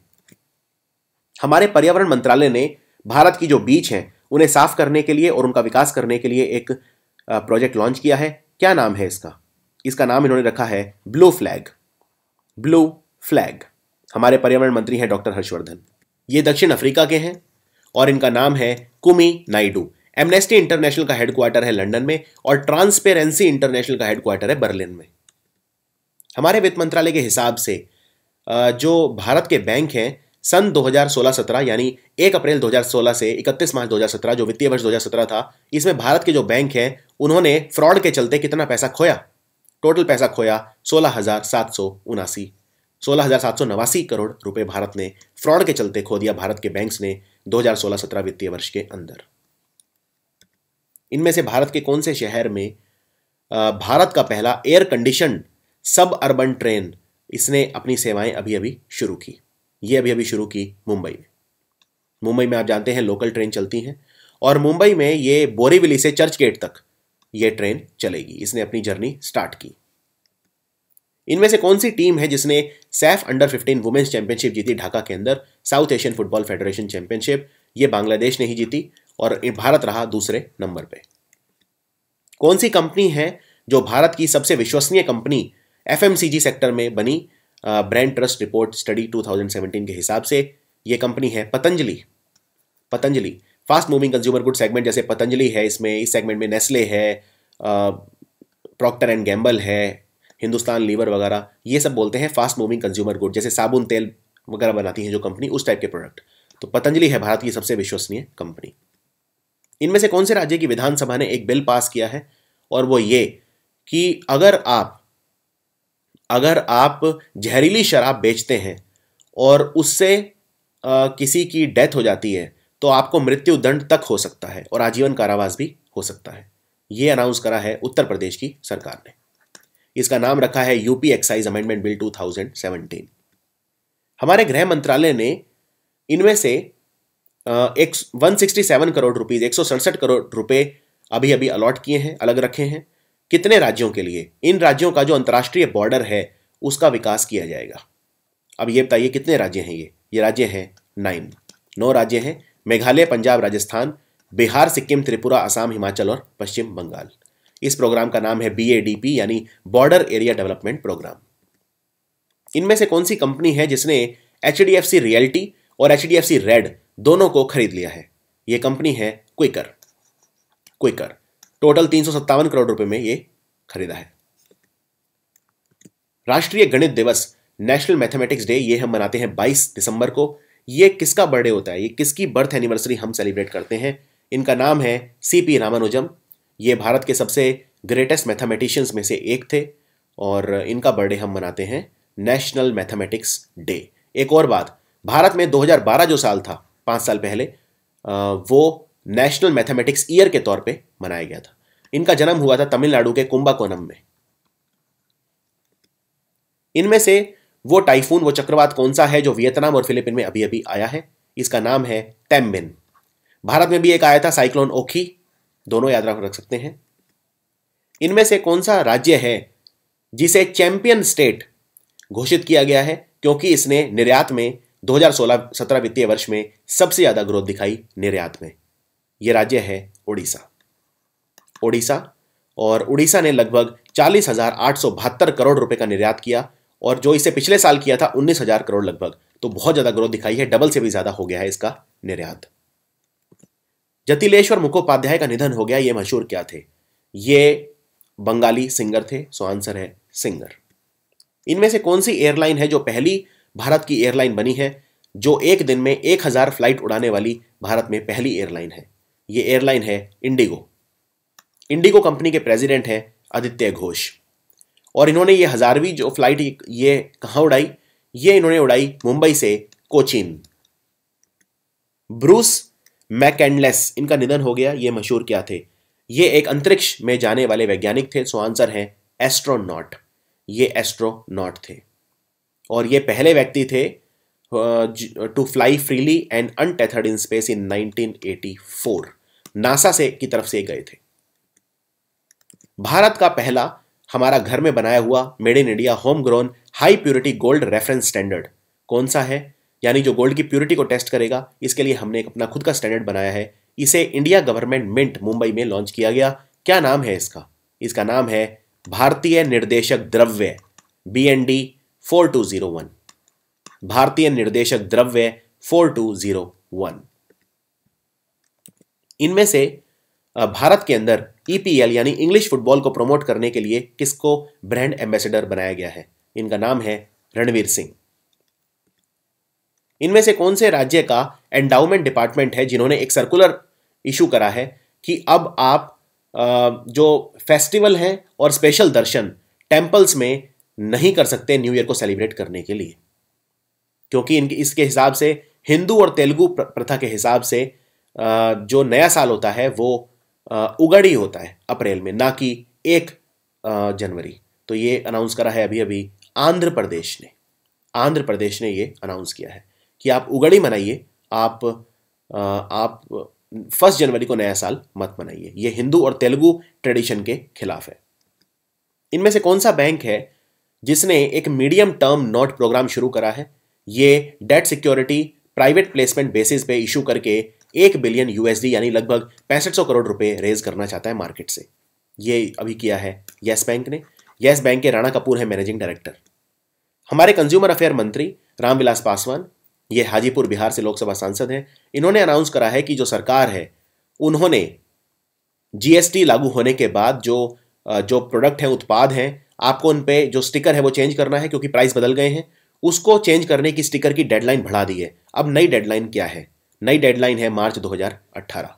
हमारे पर्यावरण मंत्रालय ने भारत की जो बीच हैं उन्हें साफ करने के लिए और उनका विकास करने के लिए एक प्रोजेक्ट लॉन्च किया है। क्या नाम है इसका? इसका नाम इन्होंने रखा है ब्लू फ्लैग। Blue flag. हमारे पर्यावरण मंत्री हैं डॉक्टर हर्षवर्धन। ये दक्षिण अफ्रीका के हैं और इनका नाम है कुमी नायडू। एमनेस्टी इंटरनेशनल का हेडक्वार्टर है लंदन में और ट्रांसपेरेंसी इंटरनेशनल का हेडक्वार्टर है बर्लिन में। हमारे वित्त मंत्रालय के हिसाब से जो भारत के बैंक हैं, सन दो हज़ार सोलह सत्रह यानी एक अप्रैल दो हज़ार सोलह से इकतीस मार्च दो हज़ार सत्रह जो वित्तीय वर्ष दो हज़ार सत्रह था, इसमें भारत के जो बैंक हैं उन्होंने फ्रॉड के चलते कितना पैसा खोया? टोटल पैसा खोया सोलह हजार सात सौ उनासी सोलह हजार सात सौ नवासी करोड़ रुपए भारत ने फ्रॉड के चलते खो दिया, भारत के बैंक्स ने दो हज़ार सोलह सत्रह वित्तीय वर्ष के अंदर। इनमें से भारत के कौन से शहर में भारत का पहला air condition suburban train इसने अपनी सेवाएं अभी अभी शुरू की? ये अभी अभी शुरू की मुंबई में। मुंबई में आप जानते हैं लोकल ट्रेन चलती हैं और मुंबई में ये बोरीवली से चर्च गेट तक ये ट्रेन चलेगी। इसने अपनी जर्नी स्टार्ट की। इनमें से कौन सी टीम है जिसने SAFF under fifteen women's championship जीती ढाका के अंदर? South Asian football federation championship. ये बांग्लादेश ने ही जीती और भारत रहा दूसरे नंबर पे। कौन सी कंपनी है जो भारत की सबसे विश्वसनीय कंपनी एफएमसीजी सेक्टर में बनी ब्रांड ट्रस्ट रिपोर्ट स्टडी दो हज़ार सत्रह के हिसाब से? ये कंपनी है Patanjali. Patanjali fast moving consumer good segment जैसे पतंजलि है, इसमें इस सेगमेंट में नेस्ले है, प्रॉक्टर एंड गैम्बल है, हिंदुस्तान लीवर वगैरह, ये सब बोलते हैं फास्ट मूविंग कंज्यूमर गुड, जैसे साबुन तेल वगैरह बनाती हैं जो कंपनी, उस टाइप के प्रोडक्ट। तो पतंजलि है भारत की सबसे विश्वसनीय कंपनी। इनमें से कौन से राज्य की विधानसभा ने एक बिल पास किया है और वो ये कि अगर आप अगर आप जहरीली शराब बेचते हैं और उससे आ, किसी की डेथ हो जाती है तो आपको मृत्यु दंड तक हो सकता है और आजीवन कारावास भी हो सकता है। ये अनाउंस करा है उत्तर प्रदेश की सरकार ने। इसका नाम रखा है यूपी एक्साइज अमेंडमेंट बिल दो हज़ार सत्रह। हमारे गृह मंत्रालय ने इनमें से एक सौ सड़सठ करोड़ रुपीस एक सौ सड़सठ करोड़ रुपए अभी अभी अलॉट किए हैं, अलग रखे हैं। कितने राज्यों के लिए? इन राज्यों का जो अंतर्राष्ट्रीय बॉर्डर है उसका विकास किया जाएगा। अब ये बताइए कितने राज्य हैं ये? ये राज्य हैं नाइन नौ राज्य हैं। मेघालय, पंजाब, राजस्थान, बिहार, सिक्किम, त्रिपुरा, असम, हिमाचल और पश्चिम बंगाल। इस प्रोग्राम का नाम है बी ए डी पी यानी बॉर्डर एरिया डेवलपमेंट प्रोग्राम। इनमें से कौन सी कंपनी है जिसने H D F C realty और H D F C red दोनों को खरीद लिया है? यह कंपनी है क्विकर। क्विकर टोटल तीन सौ सत्तावन करोड़ रुपए में ये खरीदा है। राष्ट्रीय गणित दिवस, नेशनल मैथमेटिक्स डे, ये हम मनाते हैं बाईस दिसंबर को। ये किसका बर्थडे होता है? ये किसकी बर्थ एनिवर्सरी हम सेलिब्रेट करते हैं? इनका नाम है सी पी रामानुजम। ये भारत के सबसे ग्रेटेस्ट मैथमेटिशियंस में से एक थे और इनका बर्थडे हम मनाते हैं नेशनल मैथमेटिक्स डे। एक और बात, भारत में दो हज़ार बारह जो साल था, पाँच साल पहले, वो नेशनल मैथमेटिक्स ईयर के तौर पे मनाया गया था। इनका जन्म हुआ था तमिलनाडु के कुंभकोणम में। इनमें से वो टाइफून, वो चक्रवात कौन सा है जो वियतनाम और फिलीपीन में अभी अभी आया है? इसका नाम है टेम्बिन। भारत में भी एक आया था साइक्लोन ओखी, दोनों याद रख सकते हैं। इनमें से कौन सा राज्य है जिसे चैंपियन स्टेट घोषित किया गया है क्योंकि इसने निर्यात में दो हज़ार सोलह सत्रह वित्तीय वर्ष में सबसे ज्यादा ग्रोथ दिखाई निर्यात में? यह राज्य है उड़ीसा। उड़ीसा और उड़ीसा ने लगभग चालीस हजार आठ सौ बहत्तर करोड़ रुपए का निर्यात किया और जो इसे पिछले साल किया था उन्नीस हजार करोड़ लगभग, तो बहुत ज्यादा ग्रोथ दिखाई है, डबल से भी ज्यादा हो गया है इसका निर्यात। जतिलेश्वर मुखोपाध्याय का निधन हो गया। ये मशहूर क्या थे? ये बंगाली सिंगर थे, सो आंसर है सिंगर। इनमें से कौन सी एयरलाइन है जो पहली भारत की एयरलाइन बनी है जो एक दिन में एक हजार फ्लाइट उड़ाने वाली भारत में पहली एयरलाइन है? ये एयरलाइन है इंडिगो। इंडिगो कंपनी के प्रेसिडेंट हैं आदित्य घोष और इन्होंने ये हजारवीं जो फ्लाइट ये कहां उड़ाई? ये इन्होंने उड़ाई मुंबई से कोचीन। ब्रूस मैकेंडलेस, इनका निधन हो गया। ये मशहूर क्या थे? ये एक अंतरिक्ष में जाने वाले वैज्ञानिक थे, सो आंसर है एस्ट्रोनॉट। ये एस्ट्रोनॉट थे और ये पहले व्यक्ति थे to fly freely and untethered in space in nineteen eighty four. NASA से की तरफ से गए थे। भारत का पहला हमारा घर में बनाया हुआ made in India home grown high purity gold reference standard कौन सा है? यानी जो गोल्ड की प्योरिटी को टेस्ट करेगा, इसके लिए हमने एक अपना खुद का स्टैंडर्ड बनाया है। इसे इंडिया गवर्नमेंट मिंट मुंबई में लॉन्च किया गया। क्या नाम है इसका? इसका नाम है Bharatiya Nirdeshak Dravya B N D four two zero one. Bharatiya Nirdeshak द्रव्य फोर टू ज़ीरो वन। इनमें से भारत के अंदर ई पी एल यानी इंग्लिश फुटबॉल को प्रमोट करने के लिए किसको ब्रांड एम्बेसडर बनाया गया है? इनका नाम है रणवीर सिंह। इनमें से कौन से राज्य का एंडाउमेंट डिपार्टमेंट है जिन्होंने एक सर्कुलर इशू करा है कि अब आप जो फेस्टिवल हैं और स्पेशल दर्शन टेम्पल्स में नहीं कर सकते न्यू ईयर को सेलिब्रेट करने के लिए, क्योंकि इनके इसके हिसाब से हिंदू और तेलुगु प्रथा के हिसाब से जो नया साल होता है वो उगाड़ी होता है अप्रैल में, ना कि एक जनवरी। तो ये अनाउंस करा है अभी अभी आंध्र प्रदेश ने आंध्र प्रदेश ने ये अनाउंस किया है कि आप उगाड़ी मनाइए, आप आप फर्स्ट जनवरी को नया साल मत मनाइए। ये हिंदू और तेलुगु ट्रेडिशन के खिलाफ है। इनमें से कौन सा बैंक है जिसने एक मीडियम टर्म नोट प्रोग्राम शुरू करा है? ये debt security private placement basis पे इशू करके एक बिलियन यूएसडी यानी लगभग पैंसठ सौ करोड़ रुपए रेज करना चाहता है मार्केट से। ये अभी किया है यस बैंक ने। यस बैंक के राणा कपूर है मैनेजिंग डायरेक्टर। हमारे कंज्यूमर अफेयर मंत्री रामविलास पासवान, ये हाजीपुर बिहार से लोकसभा सांसद हैं। इन्होंने अनाउंस करा है कि जो सरकार है उन्होंने जीएसटी लागू होने के बाद जो जो प्रोडक्ट हैं, उत्पाद हैं, आपको उन पे जो स्टिकर है वो चेंज करना है क्योंकि प्राइस बदल गए हैं। उसको चेंज करने की स्टिकर की डेडलाइन बढ़ा दी है। अब नई डेडलाइन क्या है? नई डेडलाइन है मार्च दो हज़ार अठारह।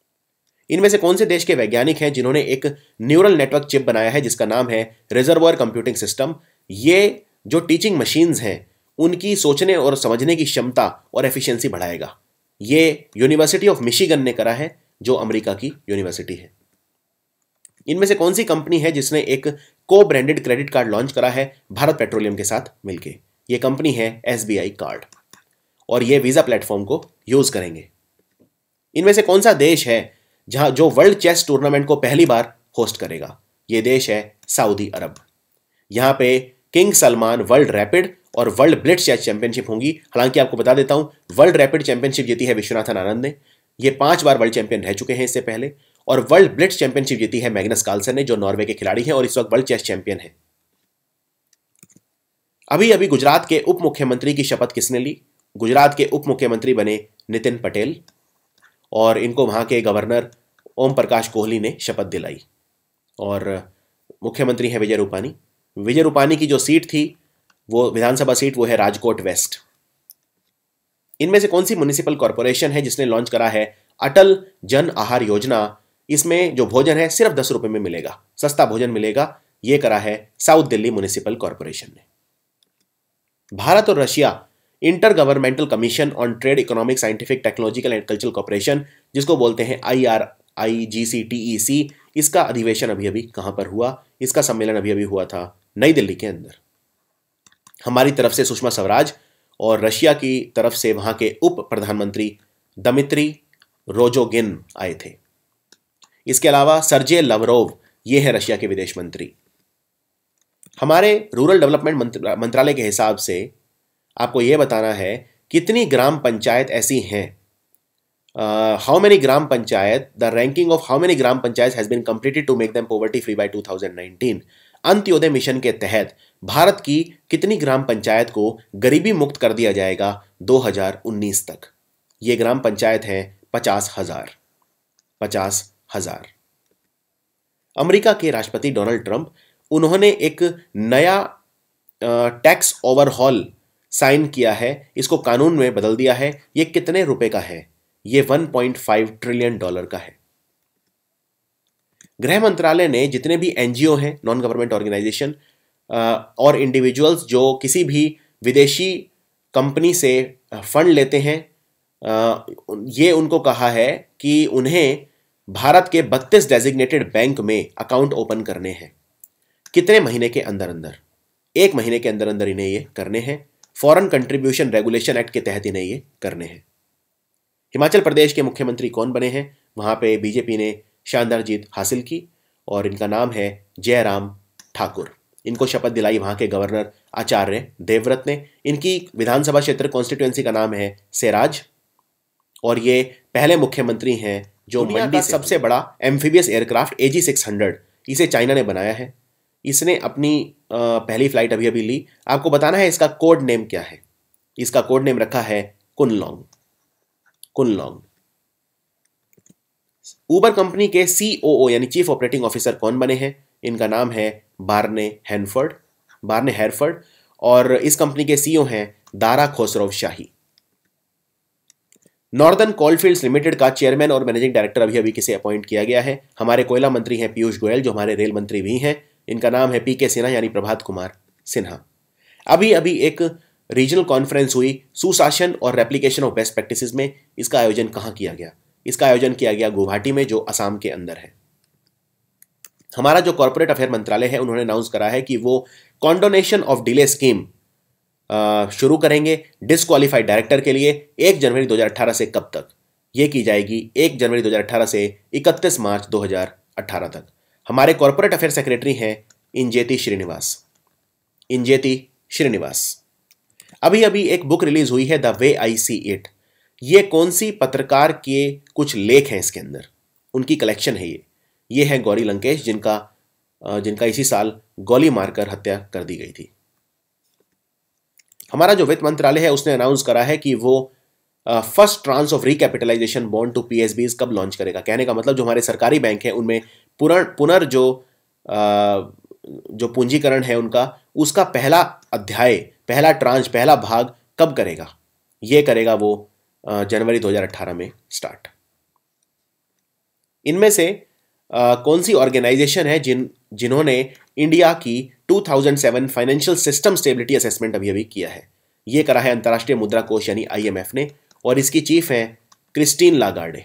इनमें से कौन से देश के वैज्ञानिक हैं जिन्होंने एक न्यूरल नेटवर्क चिप बनाया है जिसका नाम है रिजर्वॉयर कंप्यूटिंग सिस्टम? ये जो टीचिंग मशीन्स हैं उनकी सोचने और समझने की क्षमता और एफिशिएंसी बढ़ाएगा। ये यूनिवर्सिटी ऑफ मिशिगन ने करा है, जो अमेरिका की यूनिवर्सिटी है। इनमें से कौन सी कंपनी है जिसने एक को ब्रांडेड क्रेडिट कार्ड लॉन्च करा है भारत पेट्रोलियम के साथ मिलकर? ये कंपनी है एसबीआई कार्ड और ये वीजा प्लेटफॉर्म को यूज करेंगे। इनमें से कौन सा देश है जहां जो वर्ल्ड चेस टूर्नामेंट को पहली बार होस्ट करेगा? ये देश है सऊदी अरब। यहां पे किंग सलमान वर्ल्ड रैपिड और वर्ल्ड ब्लिट्ज चेस चैंपियनशिप होंगी। हालांकि आपको बता देता हूं, वर्ल्ड रैपिड चैंपियनशिप जीती है विश्वनाथन आनंद ने। ये पांच बार वर्ल्ड चैंपियन रह चुके हैं इससे पहले। और वर्ल्ड ब्लिट्ज चैंपियनशिप जीती है मैग्नस कार्लसन ने, जो नॉर्वे के खिलाड़ी हैं और इस वक्त वर्ल्ड चेस चैंपियन है। अभी अभी गुजरात के उप मुख्यमंत्री की शपथ किसने ली? गुजरात के उप मुख्यमंत्री बने नितिन पटेल और इनको वहां के गवर्नर ओम प्रकाश कोहली ने शपथ दिलाई। और मुख्यमंत्री है विजय रूपानी। विजय रूपानी की जो सीट थी वो विधानसभा सीट वो है राजकोट वेस्ट। इनमें से कौन सी म्युनिसिपल कॉर्पोरेशन है जिसने लॉन्च करा है अटल जन आहार योजना? इसमें जो भोजन है सिर्फ दस रुपए में मिलेगा, सस्ता भोजन मिलेगा। ये करा है साउथ दिल्ली म्युनिसिपल कॉर्पोरेशन ने। भारत और Russia inter governmental commission on trade, economic, scientific, technological and cultural corporation, जिसको बोलते हैं I R I ji C T E सी, इसका अधिवेशन अभी अभी कहां पर हुआ? इसका सम्मेलन अभी अभी हुआ था नई दिल्ली के अंदर। हमारी तरफ से सुषमा स्वराज और रशिया की तरफ से वहां के उप प्रधानमंत्री दमित्री रोजोगिन आए थे। इसके अलावा सर्जे लवरोव, ये है रशिया के विदेश मंत्री। हमारे रूरल डेवलपमेंट मंत्रालय के हिसाब से आपको यह बताना है कितनी ग्राम पंचायत ऐसी हैं, how many gram panchayat, the ranking of how many gram panchayat has been completed to make them poverty free by two thousand nineteen. Antyodaya mission के तहत भारत की कितनी ग्राम पंचायत को गरीबी मुक्त कर दिया जाएगा दो हज़ार उन्नीस तक? ये ग्राम पंचायत हैं पचास हजार पचास हजार। अमेरिका के राष्ट्रपति डोनाल्ड ट्रंप, उन्होंने एक नया टैक्स ओवरहॉल साइन किया है, इसको कानून में बदल दिया है। ये कितने रुपए का है? ये एक पॉइंट पाँच ट्रिलियन डॉलर का है। गृह मंत्रालय ने जितने भी एनजीओ हैं, नॉन गवर्नमेंट ऑर्गेनाइजेशन और इंडिविजुअल्स जो किसी भी विदेशी कंपनी से फंड लेते हैं, ये उनको कहा है कि उन्हें भारत के बत्तीस डेजिग्नेटेड बैंक में अकाउंट ओपन करने हैं। कितने महीने के अंदर अंदर? एक महीने के अंदर अंदर इन्हें ये करने हैं। फॉरेन कंट्रीब्यूशन रेगुलेशन एक्ट के तहत इन्हें ये करने हैं। हिमाचल प्रदेश के मुख्यमंत्री कौन बने हैं? वहां पे बीजेपी ने शानदार जीत हासिल की और इनका नाम है जयराम ठाकुर। इनको शपथ दिलाई वहां के गवर्नर आचार्य देवव्रत ने। इनकी विधानसभा क्षेत्र कॉन्स्टिट्यूएंसी का नाम है सेराज और ये पहले मुख्यमंत्री हैं जो मंडी सबसे बड़ा amphibious aircraft A G six hundred, इसे चाइना ने बनाया है। इसने अपनी पहली फ्लाइट अभी अभी ली। आपको बताना है इसका कोड नेम क्या है। इसका कोड नेम रखा है कुनलोंग। कुनलोंग। उबर कंपनी के सी ओ ओ यानी चीफ ऑपरेटिंग ऑफिसर कौन बने हैं? इनका नाम है बार्ने हैनफर्ड बार्ने हैरफर्ड और इस कंपनी के सीईओ हैं दारा खोसरोव शाही। नॉर्दर्न कोलफील्ड्स लिमिटेड का चेयरमैन और मैनेजिंग डायरेक्टर अभी अभी किसे अपॉइंट किया गया है? हमारे कोयला मंत्री हैं पीयूष गोयल, जो हमारे रेल मंत्री भी हैं। इनका नाम है पी के सिन्हा, यानी प्रभात कुमार सिन्हा। अभी अभी एक रीजनल कॉन्फ्रेंस हुई सुशासन और रेप्लिकेशन ऑफ बेस्ट प्रैक्टिसेस में। इसका आयोजन कहाँ किया गया? इसका आयोजन किया गया गुवाहाटी में, जो असम के अंदर है। हमारा जो कॉर्पोरेट अफेयर मंत्रालय है, उन्होंने अनाउंस करा है कि वो कॉन्डोनेशन ऑफ डिले स्कीम शुरू करेंगे डिसक्वालीफाइड डायरेक्टर के लिए एक जनवरी दो हज़ार अठारह से। कब तक? ये की जाएगी एक जनवरी दो हज़ार अठारह से इकतीस मार्च दो हज़ार अठारह तक। हमारे कॉर्पोरेट अफेयर सेक्रेटरी हैं इंजेति श्रीनिवास। इंजेति श्रीनिवास। अभी अभी एक बुक रिलीज हुई है, the way I see it. ये कौन सी पत्रकार के कुछ लेख हैं इसके अंदर, उनकी कलेक्शन है ये। ये है गौरी लंकेश, जिनका जिनका इसी साल गोली मारकर हत्या कर दी गई थी। हमारा जो वित्त मंत्रालय है, उसने अनाउंस करा है कि वो first tranche of recapitalisation bond to PSBs कब लॉन्च करेगा। कहने का मतलब जो हमारे सरकारी बैंक हैं उनमें पुनर् पुनर् जो आ, जो पूंजीकरण है उनका, उसका पहला अध्याय, पहला ट्रांच, पहला भाग कब करेगा? ये करेगा वो आ, जनवरी दो हज़ार अठारह में स्टार्ट। इनमें से आ, कौन सी ऑर्गेनाइजेशन है जिन जिन्होंने इंडिया की दो हज़ार सात फाइनेंशियल सिस्टम स्टेबिलिटी असेसमेंट अभी अभी किया है? ये करा है अंतर्राष्ट्रीय मुद्रा कोष यानी आईएमएफ ने, और इसकी चीफ है क्रिस्टीन लागार्डे।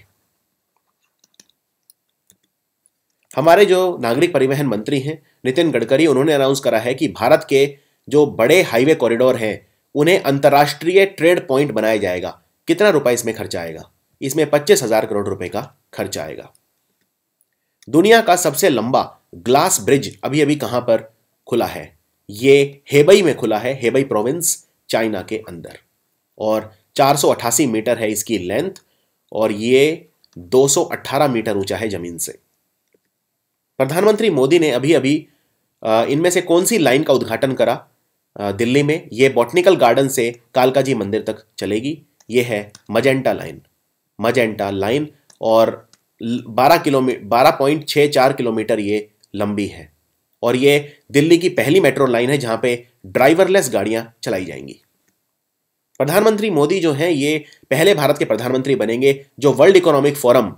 हमारे जो नागरिक परिवहन मंत्री हैं नितिन गडकरी, उन्होंने अनाउंस करा है कि भारत के जो बड़े हाईवे कॉरिडोर हैं उन्हें अंतर्राष्ट्रीय ट्रेड पॉइंट बनाया जाएगा। कितना रुपए इसमें खर्चा आएगा? इसमें पच्चीस हजार करोड़ रुपए का खर्चा आएगा। दुनिया का सबसे लंबा ग्लास ब्रिज अभी अभी कहां पर खुला है? ये हेबई में खुला है, हेबई प्रोविंस चाइना के अंदर, और चार सौ अट्ठासी मीटर है इसकी लेंथ, और ये दो सौ अठारह मीटर ऊंचा है जमीन से। प्रधानमंत्री मोदी ने अभी अभी इनमें से कौन सी लाइन का उद्घाटन करा दिल्ली में? ये बॉटनिकल गार्डन से कालकाजी मंदिर तक चलेगी। ये है मजेंटा लाइन। मजेंटा लाइन, और बारह किलोमीटर बारह पॉइंट छह चार किलोमीटर ये लंबी है, और ये दिल्ली की पहली मेट्रो लाइन है जहां पे ड्राइवरलेस गाड़ियां चलाई जाएंगी। प्रधानमंत्री मोदी जो हैं, ये पहले भारत के प्रधानमंत्री बनेंगे जो वर्ल्ड इकोनॉमिक फोरम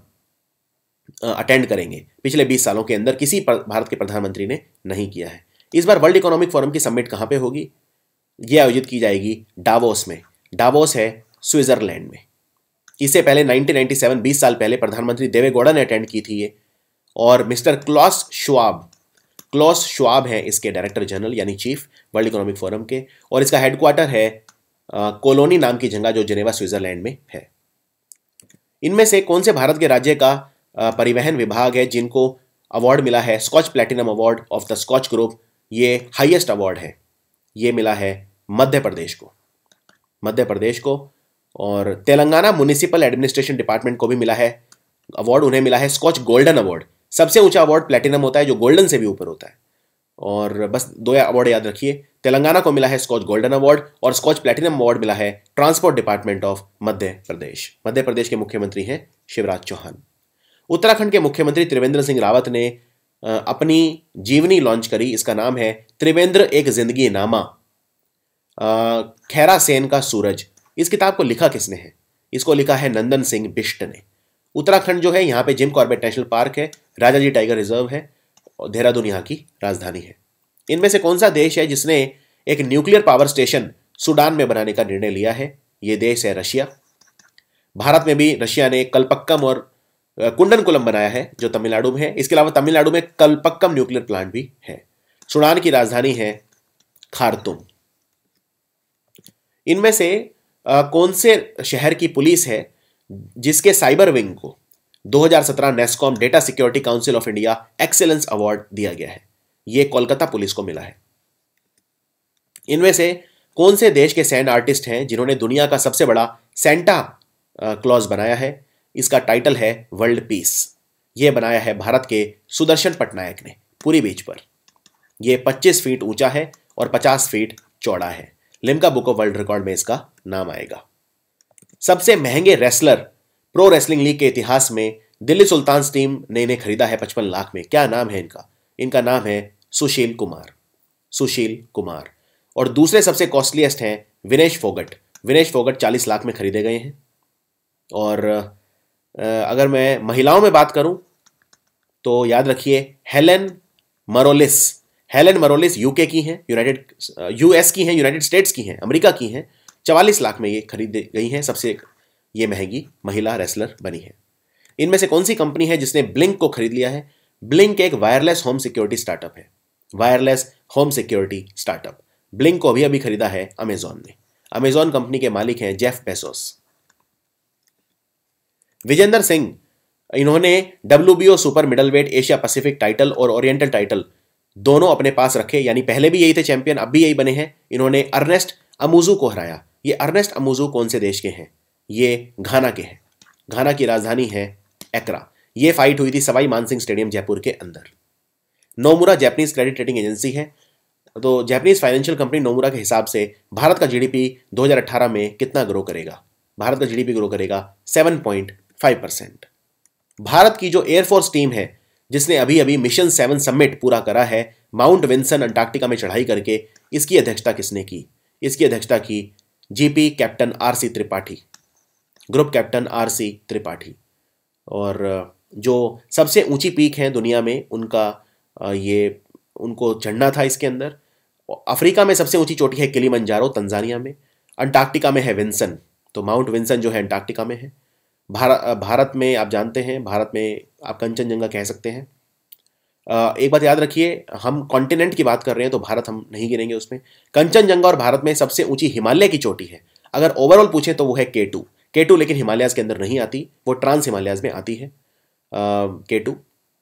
अटेंड करेंगे। पिछले बीस सालों के अंदर किसी भारत के प्रधानमंत्री ने नहीं किया है। इस बार वर्ल्ड इकोनॉमिक फोरम की समिट कहां पे होगी? ये आयोजित की जाएगी डावोस में। डावोस है स्विट्जरलैंड में। इससे पहले उन्नीस सौ सत्तानवे, बीस साल पहले प्रधानमंत्री देवेगौड़ा ने अटेंड की थी ये, और mister Klaus Schwab Klaus Schwab हैं इसके डायरेक्टर जनरल यानी चीफ वर्ल्ड इकोनॉमिक फोरम के, और इसका हेडक्वार्टर है कोलोनी नाम की जगह जो जेनेवा स्विट्जरलैंड में है। इनमें से कौन से भारत के राज्य का परिवहन विभाग है जिनको अवार्ड मिला है Skoch platinum award of the Skoch group? ये हाईएस्ट अवार्ड है, ये मिला है मध्य प्रदेश को मध्य प्रदेश को और तेलंगाना म्युनिसिपल एडमिनिस्ट्रेशन डिपार्टमेंट को भी मिला है अवार्ड। उन्हें मिला है स्कॉच गोल्डन अवार्ड। सबसे ऊंचा अवार्ड प्लैटिनम होता है जो गोल्डन से भी ऊपर होता है। और बस दो अवार्ड याद रखिए, तेलंगाना को मिला है स्कॉच गोल्डन अवार्ड और स्कॉच प्लैटिनम अवार्ड मिला है transport department of Madhya Pradesh. Madhya Pradesh के मुख्यमंत्री हैं शिवराज चौहान। उत्तराखंड के मुख्यमंत्री त्रिवेंद्र सिंह रावत ने अपनी जीवनी लॉन्च करी। इसका नाम है त्रिवेंद्र एक जिंदगी नामा, खैरा सेन का सूरज। इस किताब को लिखा किसने है? इसको लिखा है नंदन सिंह बिष्ट ने। उत्तराखंड जो है यहाँ पे जिम कॉर्बेट नेशनल पार्क है, राजाजी टाइगर रिजर्व है और देहरादून यहाँ की राजधानी है। इनमें से कौन सा देश है जिसने एक न्यूक्लियर पावर स्टेशन सूडान में बनाने का निर्णय लिया है? ये देश है रशिया। भारत में भी रशिया ने कलपक्कम और कुंडनकुलम बनाया है जो तमिलनाडु में है। इसके अलावा तमिलनाडु में कलपक्कम न्यूक्लियर प्लांट भी है। सूडान की राजधानी है खार्तूम। इनमें से आ, कौन से शहर की पुलिस है जिसके साइबर विंग को दो हज़ार सत्रह NASSCOM data security council of India excellence award दिया गया है? ये कोलकाता पुलिस को मिला है। इनमें से कौन से देश के सैंड आर्टिस्ट हैं जिन्होंने दुनिया का सबसे बड़ा सेंटा क्लॉज बनाया है? इसका टाइटल है वर्ल्ड पीस। यह बनाया है भारत के सुदर्शन पटनायक ने पूरी बीच पर। यह पच्चीस फीट ऊंचा है और पचास फीट चौड़ा है। Limca book of world record में इसका नाम आएगा। सबसे महंगे रेसलर प्रो रेसलिंग लीग के इतिहास में दिल्ली सुल्तान्स टीम ने इन्हें खरीदा है पचपन लाख में। क्या नाम है इनका? इनका नाम है सुशील कुमार। सुशील कुमार। और दूसरे सबसे कॉस्टलीस्ट हैं विनेश फोगट। विनेश फोगट चालीस लाख में खरीदे गए हैं। और अगर मैं महिलाओं में बात करूं तो याद रखिए Helen Marolis. Helen Marolis UK की हैं, यूनाइटेड यूएस की हैं, यूनाइटेड स्टेट्स की हैं, अमेरिका की हैं। चवालीस लाख में ये खरीद गई हैं, सबसे ये महंगी महिला रेसलर बनी है। इनमें से कौन सी कंपनी है जिसने ब्लिंक को खरीद लिया है? ब्लिंक एक वायरलेस होम सिक्योरिटी स्टार्टअप है, wireless home security startup. Blink को अभी अभी खरीदा है अमेजॉन ने। अमेजॉन कंपनी के मालिक हैं जेफ बेसोस। विजेंदर सिंह, इन्होंने W B O super middleweight Asia Pacific title और ओरिएंटल टाइटल दोनों अपने पास रखे, यानी पहले भी यही थे चैंपियन, अब भी यही बने हैं। इन्होंने अर्नेस्ट अमुजू को हराया। ये अर्नेस्ट अमुजू कौन से देश के हैं? ये घाना के हैं। घाना की राजधानी है एक्रा। ये फाइट हुई थी सवाई मानसिंह स्टेडियम जयपुर के अंदर। Nomura Japanese credit rating agency है। तो जापानीज फाइनेंशियल कंपनी नोमुरा के हिसाब से भारत का जीडीपी दो हज़ार अठारह में कितना ग्रो करेगा? भारत का जीडीपी ग्रो करेगा सात पॉइंट पाँच परसेंट। भारत की जो एयरफोर्स टीम है जिसने अभी अभी मिशन सेवन समिट पूरा करा है माउंट विंसन अंटार्कटिका में चढ़ाई करके, इसकी अध्यक्षता किसने की? इसकी अध्यक्षता की G P captain R C Tripathi, group captain R C Tripathi. और जो सबसे ऊंची पीक है दुनिया में उनका ये उनको चढ़ना था इसके अंदर। अफ्रीका में सबसे ऊंची चोटी है किलिमंजारो तंजानिया में। अंटार्कटिका में है विंसन, तो माउंट विंसन जो है अंटार्कटिका में है। भारत भारत में आप जानते हैं, भारत में आप कंचनजंगा कह सकते हैं। एक बात याद रखिए, हम कॉन्टिनेंट की बात कर रहे हैं तो भारत हम नहीं गिनेंगे उसमें। कंचनजंगा और भारत में सबसे ऊंची हिमालय की चोटी है। अगर ओवरऑल पूछे तो वो है के टू। के टू लेकिन हिमालयाज के अंदर नहीं आती, वो ट्रांस हिमालयाज में आती है के टू।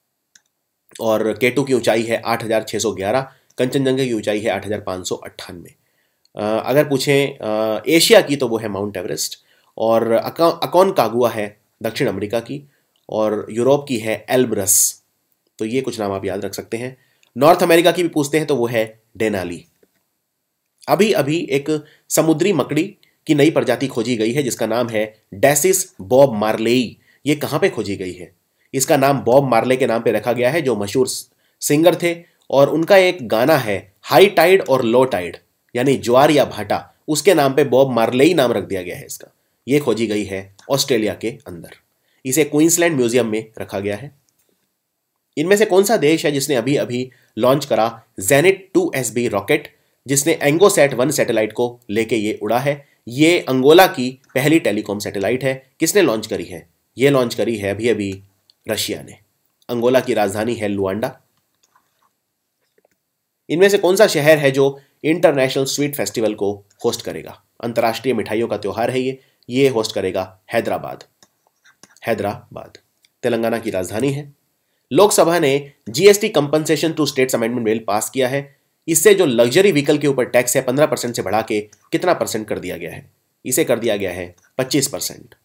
और के टू की ऊंचाई है आठ हज़ार छः सौ ग्यारह, कंचनजंगा की ऊंचाई है आठ हज़ार पाँच सौ अट्ठानवे। अगर पूछें एशिया की तो वो है माउंट एवरेस्ट। और अकॉन कागुआ है दक्षिण अमेरिका की, और यूरोप की है एल्ब्रस। तो ये कुछ नाम आप याद रख सकते हैं। नॉर्थ अमेरिका की भी पूछते हैं तो वो है डेनाली। अभी अभी एक समुद्री मकड़ी की नई प्रजाति खोजी गई है जिसका नाम है डेसिस बॉब मार्लेई। ये कहाँ पे खोजी गई है? इसका नाम बॉब मार्ले के नाम पे रखा गया है, जो मशहूर सिंगर थे, और उनका एक गाना है हाई टाइड और लो टाइड, यानी ज्वार या भाटा, उसके नाम पे बॉब मार्लेई नाम रख दिया गया है इसका। ये खोजी गई है ऑस्ट्रेलिया के अंदर। इसे क्वींसलैंड म्यूजियम में रखा गया है। इनमें से कौन सा देश है जिसने अभी अभी लॉन्च करा Zenit two S B rocket, जिसने एंगोसैट वन सैटेलाइट को लेके ये उड़ा है? ये अंगोला की पहली टेलीकॉम सैटेलाइट है। किसने लॉन्च करी है? ये लॉन्च करी है अभी अभी रशिया ने। अंगोला की राजधानी है लुआंडा। इनमें से कौन सा शहर है जो इंटरनेशनल स्वीट फेस्टिवल को होस्ट करेगा? अंतर्राष्ट्रीय मिठाइयों का त्योहार है ये ये होस्ट करेगा हैदराबाद। हैदराबाद तेलंगाना की राजधानी है। लोकसभा ने GST compensation to states amendment bill pass किया है। इससे जो लग्जरी व्हीकल के ऊपर टैक्स है पंद्रह परसेंट से बढ़ा के कितना परसेंट कर दिया गया है? इसे कर दिया गया है पच्चीस परसेंट।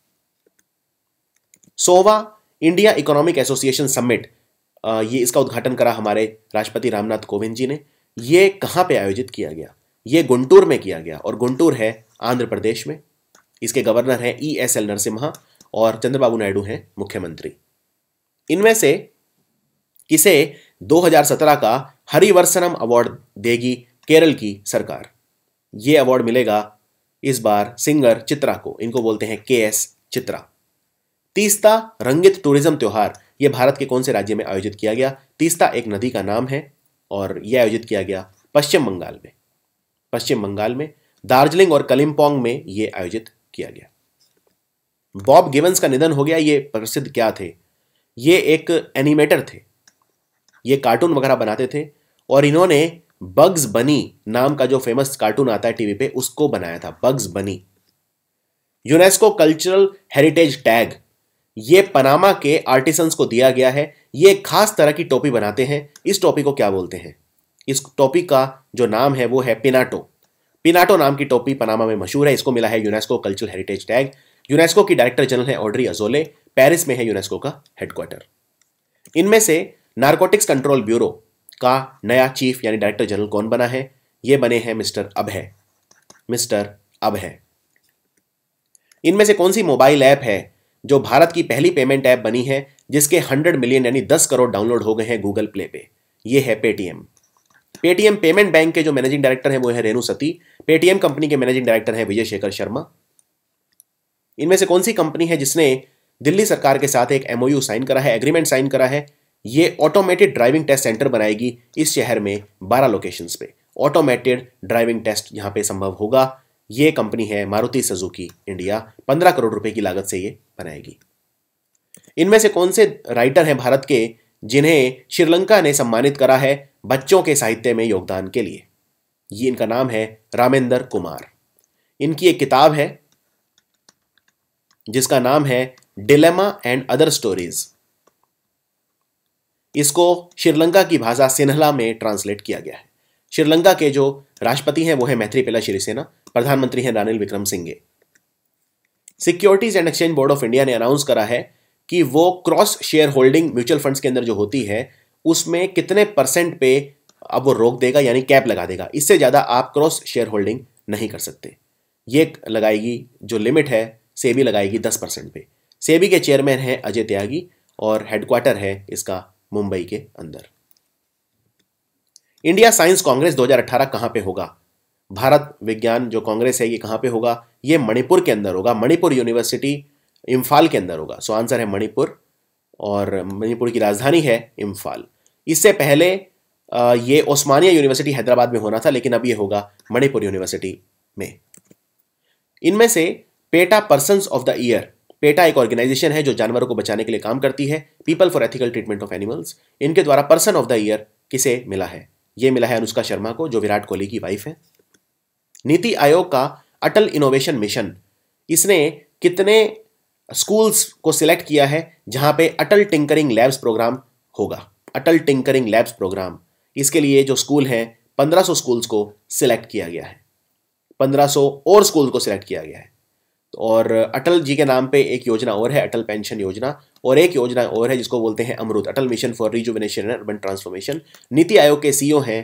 सोवा इंडिया इकोनॉमिक एसोसिएशन समिट, ये इसका उद्घाटन करा हमारे राष्ट्रपति रामनाथ कोविंद जी ने। ये कहां पे आयोजित किया गया? ये गुंटूर में किया गया, और गुंटूर है आंध्र प्रदेश में। इसके गवर्नर हैं ई एस एल नरसिम्हा और चंद्रबाबू नायडू हैं मुख्यमंत्री। इनमें से किसे दो हज़ार सत्रह का हरिवर्सनम अवार्ड देगी केरल की सरकार? ये अवार्ड मिलेगा इस बार सिंगर चित्रा को, इनको बोलते हैं K S Chithra. Teesta Rangeet tourism त्योहार ये भारत के कौन से राज्य में आयोजित किया गया? तीस्ता एक नदी का नाम है और यह आयोजित किया गया पश्चिम बंगाल में। पश्चिम बंगाल में दार्जिलिंग और कलिम्पोंग में यह आयोजित किया गया। बॉब गिवंस का निधन हो गया। ये प्रसिद्ध क्या थे? ये एक एनिमेटर थे, ये कार्टून वगैरह बनाते थे, और इन्होंने बग्स बनी नाम का जो फेमस कार्टून आता है टीवी पे उसको बनाया था, Bugs Bunny. UNESCO cultural heritage tag ये पनामा के आर्टिसंस को दिया गया है। ये खास तरह की टोपी बनाते हैं। इस टोपी को क्या बोलते हैं? इस टोपी का जो नाम है वो है पिनाटो। पिनाटो नाम की टोपी पनामा में मशहूर है। इसको मिला है UNESCO cultural heritage tag. UNESCO की डायरेक्टर जनरल है ऑड्री अजोले। पेरिस में है यूनेस्को का हेडक्वार्टर। इनमें से नारकोटिक्स कंट्रोल ब्यूरो का नया चीफ यानी डायरेक्टर जनरल कौन बना है? ये बने हैं मिस्टर अभय मिस्टर अभय। इनमें से कौन सी मोबाइल ऐप है जो भारत की पहली पेमेंट ऐप बनी है जिसके सौ मिलियन यानी दस करोड़ डाउनलोड हो गए हैं गूगल प्ले पे? ये है पेटीएम। पेटीएम पेमेंट बैंक के जो मैनेजिंग डायरेक्टर हैं वो है रेणु सती। पेटीएम कंपनी के मैनेजिंग डायरेक्टर हैं विजय शेखर शर्मा। इनमें से कौन सी कंपनी है जिसने दिल्ली सरकार के साथ एक एमओयू साइन करा है, एग्रीमेंट साइन करा है? ये ऑटोमेटेड ड्राइविंग टेस्ट सेंटर बनाएगी इस शहर में बारह लोकेशंस पे। ऑटोमेटेड ड्राइविंग टेस्ट यहां पे संभव होगा। ये कंपनी है मारुति सुजुकी इंडिया, पंद्रह करोड़ रुपए की लागत से ये बनाएगी। इनमें से कौन से राइटर हैं भारत के जिन्हें श्रीलंका ने सम्मानित करा है बच्चों के साहित्य में योगदान के लिए? ये इनका नाम है रामेंद्र कुमार। इनकी एक किताब है जिसका नाम है डिलेमा एंड अदर स्टोरीज। इसको श्रीलंका की भाषा सिन्हला में ट्रांसलेट किया गया है। श्रीलंका के जो राष्ट्रपति हैं वो है मैत्रीपाला सिरिसेना, प्रधानमंत्री हैं Ranil Wickremesinghe. Securities and Exchange Board of India ने अनाउंस करा है कि वो cross share holding mutual funds के अंदर जो होती है उसमें कितने परसेंट पे अब वो रोक देगा, यानी कैप लगा देगा। इससे ज्यादा आप क्रॉस शेयर होल्डिंग नहीं कर सकते। ये लगाएगी जो लिमिट है, सेबी लगाएगी दस परसेंट पे। सेबी के चेयरमैन हैं अजय त्यागी और हेडक्वार्टर है इसका मुंबई के अंदर। इंडिया साइंस कांग्रेस दो हज़ार अठारह कहां पे होगा? भारत विज्ञान जो कांग्रेस है ये कहां पे होगा? ये मणिपुर के अंदर होगा। मणिपुर यूनिवर्सिटी इम्फाल के अंदर होगा। सो आंसर है मणिपुर, और मणिपुर की राजधानी है इम्फाल। इससे पहले ये ओस्मानिया यूनिवर्सिटी हैदराबाद में होना था, लेकिन अब ये होगा मणिपुर यूनिवर्सिटी में। इनमें से PETA persons of the year, PETA एक ऑर्गेनाइजेशन है जो जानवरों को बचाने के लिए काम करती है, People for Ethical Treatment of Animals. इनके द्वारा पर्सन ऑफ द ईयर किसे मिला है? ये मिला है अनुष्का शर्मा को, जो विराट कोहली की वाइफ है। नीति आयोग का अटल इनोवेशन मिशन, इसने कितने स्कूल्स को सिलेक्ट किया है जहां पे अटल टिंकरिंग लैब्स प्रोग्राम होगा? अटल टिंकरिंग लैब्स प्रोग्राम, इसके लिए जो स्कूल हैं पंद्रह सौ स्कूल्स को सिलेक्ट किया गया है। पंद्रह सौ और स्कूल को सिलेक्ट किया गया है। और अटल जी के नाम पे एक योजना और है, अटल पेंशन योजना, और एक योजना और है जिसको बोलते हैं AMRUT, Atal mission for rejuvenation and urban transformation. NITI Aayog के सीईओ हैं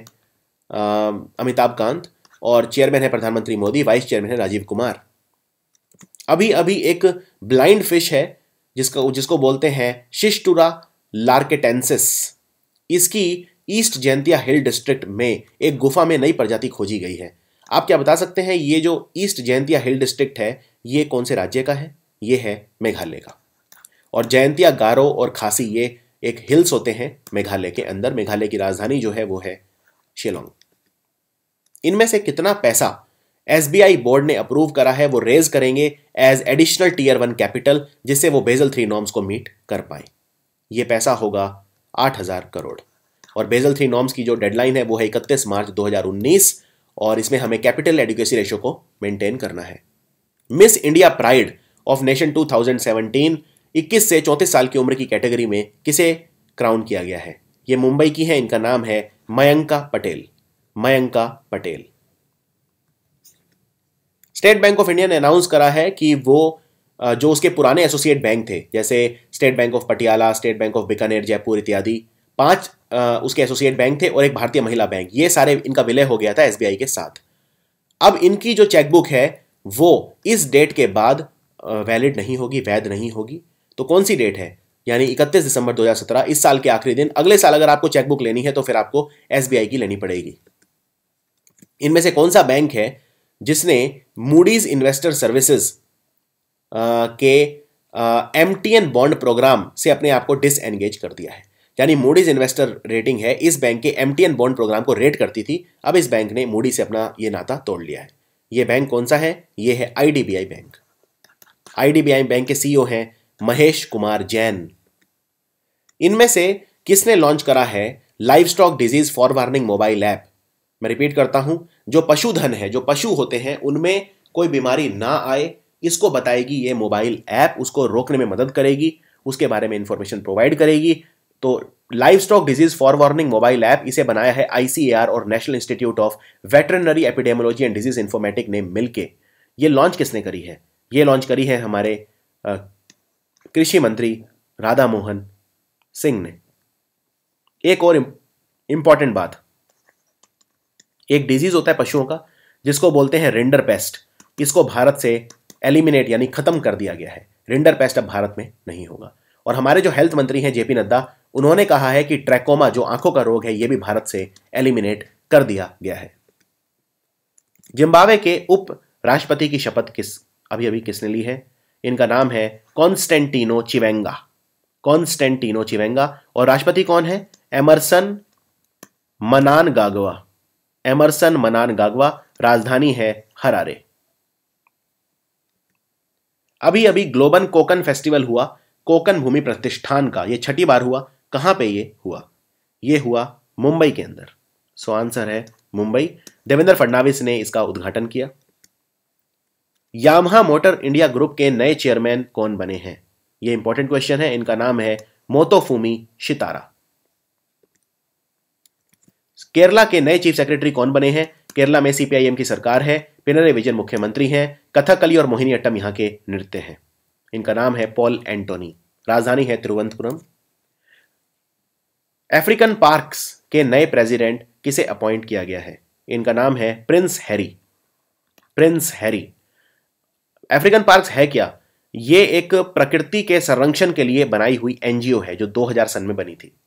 अमिताभ कांत और चेयरमैन है प्रधानमंत्री मोदी, वाइस चेयरमैन है राजीव कुमार। अभी अभी एक ब्लाइंड फिश है जिसको जिसको बोलते हैं शिस्टुरा लार्केटेंसिस। इसकी ईस्ट जैंतिया हिल डिस्ट्रिक्ट में एक गुफा में नई प्रजाति खोजी गई है। आप क्या बता सकते हैं ये जो ईस्ट जैंतिया हिल डिस्ट्रिक्ट है ये कौन से राज्य का है? ये है मेघालय का। और जयंतिया, गारो और खासी ये एक हिल्स होते हैं मेघालय के अंदर। मेघालय की राजधानी जो है वो है शिलोंग। इनमें से कितना पैसा एसबीआई बोर्ड ने अप्रूव करा है वो रेज करेंगे as additional tier one capital, जिससे वो बेजल थ्री नॉर्म्स को मीट कर पाए? ये पैसा होगा आठ हजार करोड़। और बेजल थ्री नॉर्म्स की जो डेडलाइन है वो है इकतीस मार्च दो हज़ार उन्नीस, और इसमें हमें कैपिटल एडिक्वेसी रेशो को मेंटेन करना है। Miss India pride of nation दो हज़ार सत्रह इक्कीस से चौंतीस साल की उम्र की कैटेगरी में किसे क्राउन किया गया है? ये मुंबई की है, इनका नाम है Mayanka Patel. Mayanka Patel. State Bank of India ने अनाउंस करा है कि वो जो उसके पुराने एसोसिएट बैंक थे, जैसे State Bank of Patiala, State Bank of Bikaner, Jaipur इत्यादि, पांच उसके एसोसिएट बैंक थे और एक भारतीय महिला बैंक, ये सारे इनका विलय हो गया था एसबीआई के साथ। अब इनकी जो चेकबुक है वो इस डेट के बाद वैलिड नहीं होगी, वैध नहीं होगी। तो कौन सी डेट है? यानी इकतीस दिसंबर दो हज़ार सत्रह, इस साल के आखिरी दिन। अगले साल अगर आपको चेकबुक लेनी है तो फिर आपको एसबीआई की लेनी पड़ेगी। इनमें से कौन सा बैंक है जिसने मूडीज इन्वेस्टर सर्विसेज के एमटीएन बॉन्ड प्रोग्राम से अपने आप को डिसएंगेज कर दिया है? यानी मूडीज इन्वेस्टर रेटिंग है इस बैंक के एमटीएन बॉन्ड प्रोग्राम को रेट करती थी, अब इस बैंक ने मूडी से अपना ये नाता तोड़ लिया है। ये बैंक कौन सा है? ये है आईडीबीआई बैंक। आईडीबीआई बैंक के सीईओ हैं महेश कुमार जैन। इनमें से किसने लॉन्च करा है livestock disease for warning mobile app? मैं रिपीट करता हूं, जो पशुधन है, जो पशु होते हैं, उनमें कोई बीमारी ना आए इसको बताएगी ये मोबाइल ऐप, उसको रोकने में मदद करेगी, उसके बारे में इंफॉर्मेशन प्रोवाइड करेगी। तो livestock disease for warning mobile app, इसे बनाया है आईसीएआर और National Institute of Veterinary Epidemiology and Disease Informatic ने मिलके। ये लॉन्च किसने करी है? ये लॉन्च करी है हमारे कृषि मंत्री राधा मोहन सिंह ने। एक और इंपॉर्टेंट बात, एक डिजीज होता है पशुओं का जिसको बोलते हैं रिंडर पेस्ट, इसको भारत से एलिमिनेट यानी खत्म कर दिया गया है। रिंडर पेस्ट अब भारत में नहीं होगा। और हमारे जो हेल्थ मंत्री हैं जेपी नड्डा, उन्होंने कहा है कि ट्रैकोमा जो आंखों का रोग है ये भी भारत से एलिमिनेट कर दिया गया है। जिम्बाब्वे के उप राष्ट्रपति की शपथ किस अभी अभी किसने ली है? इनका नाम है कॉन्स्टेंटिनो चिवेंगा, कॉन्स्टेंटिनो चिवेंगा। और राष्ट्रपति कौन है? Emerson Mnangagwa, Emerson Mnangagwa. राजधानी है हरारे। अभी अभी ग्लोबल कोकन फेस्टिवल हुआ कोकन भूमि प्रतिष्ठान का, ये छठी बार हुआ। कहां पे ये हुआ? ये हुआ मुंबई के अंदर। सो आंसर है मुंबई। देवेंद्र फडणवीस ने इसका उद्घाटन किया। यामाहा मोटर इंडिया ग्रुप के नए चेयरमैन कौन बने हैं? ये इंपॉर्टेंट क्वेश्चन है। इनका नाम है मोतोफुमी शितारा। केरला के नए चीफ सेक्रेटरी कौन बने हैं? केरला में सीपीआईएम की सरकार है, पिनराई विजयन मुख्यमंत्री हैं, कथकली और मोहिनीअट्टम यहां के नृत्य हैं। इनका नाम है पॉल एंटोनी। राजधानी है तिरुवनंतपुरम। अफ्रीकन पार्क्स के नए प्रेसिडेंट किसे अपॉइंट किया गया है? इनका नाम है Prince Harry, Prince Harry. African Parks है क्या? ये एक प्रकृति के संरक्षण के लिए बनाई हुई एनजीओ है जो दो हज़ार सन में बनी थी।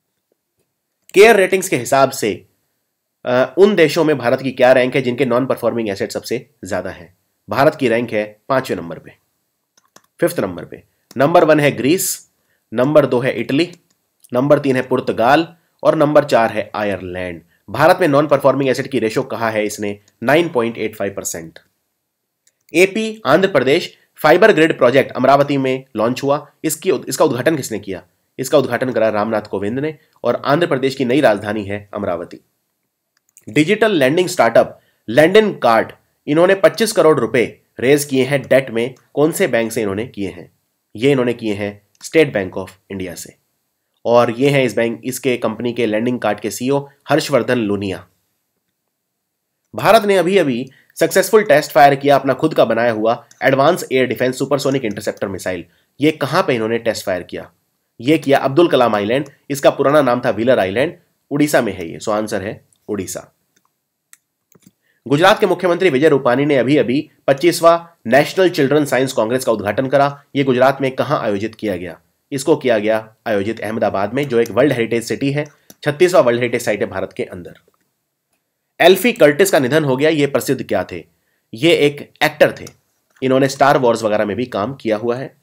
केयर रेटिंग्स के हिसाब से आ, उन देशों में भारत की क्या रैंक है जिनके नॉन परफॉर्मिंग एसेट सबसे ज्यादा है? भारत की रैंक है पांचवें नंबर पे, फिफ्थ नंबर पे। नंबर वन है ग्रीस, नंबर दो है इटली, नंबर तीन है पुर्तगाल और नंबर चार है आयरलैंड। भारत में नॉन परफॉर्मिंग एसेट की रेशो कहा है इसने nine point eight five percent. AP Andhra Pradesh fibre grid project Amaravati में लॉन्च हुआ। इसकी इसका उद्घाटन किसने किया? इसका उद्घाटन करा रामनाथ कोविंद ने। और आंध्र प्रदेश की नई राजधानी है Amaravati. Digital lending startup Lendingkart, इन्होंने पच्चीस करोड़ रुपए रेज किए हैं डेट में। कौन से बैंक से इन्होंने किए हैं? ये इन्होंने किए हैं स्टेट बैंक ऑफ इंडिया से। और ये हैं इस बैंक इसके कंपनी के लैंडिंग कार्ड के सीईओ हर्षवर्धन लुनिया। भारत ने अभी अभी सक्सेसफुल टेस्ट फायर किया अपना खुद का बनाया हुआ advance air defence supersonic interceptor missile. ये कहां पे इन्होंने टेस्ट फायर किया? ये किया अब्दुल कलाम आइलैंड। इसका पुराना नाम था व्हीलर आइलैंड, उड़ीसा में है ये। सो आंसर है उड़ीसा। गुजरात के मुख्यमंत्री विजय रूपानी ने अभी अभी पच्चीसवां नेशनल चिल्ड्रन साइंस कांग्रेस का उद्घाटन करा। यह गुजरात में कहां आयोजित किया गया? इसको किया गया आयोजित अहमदाबाद में, जो एक वर्ल्ड हेरिटेज सिटी है, छत्तीसवां वर्ल्ड हेरिटेज साइट है भारत के अंदर। एल्फी कर्टिस का निधन हो गया। ये प्रसिद्ध क्या थे? ये एक एक्टर थे। इन्होंने स्टार वॉर्स वगैरह में भी काम किया हुआ है।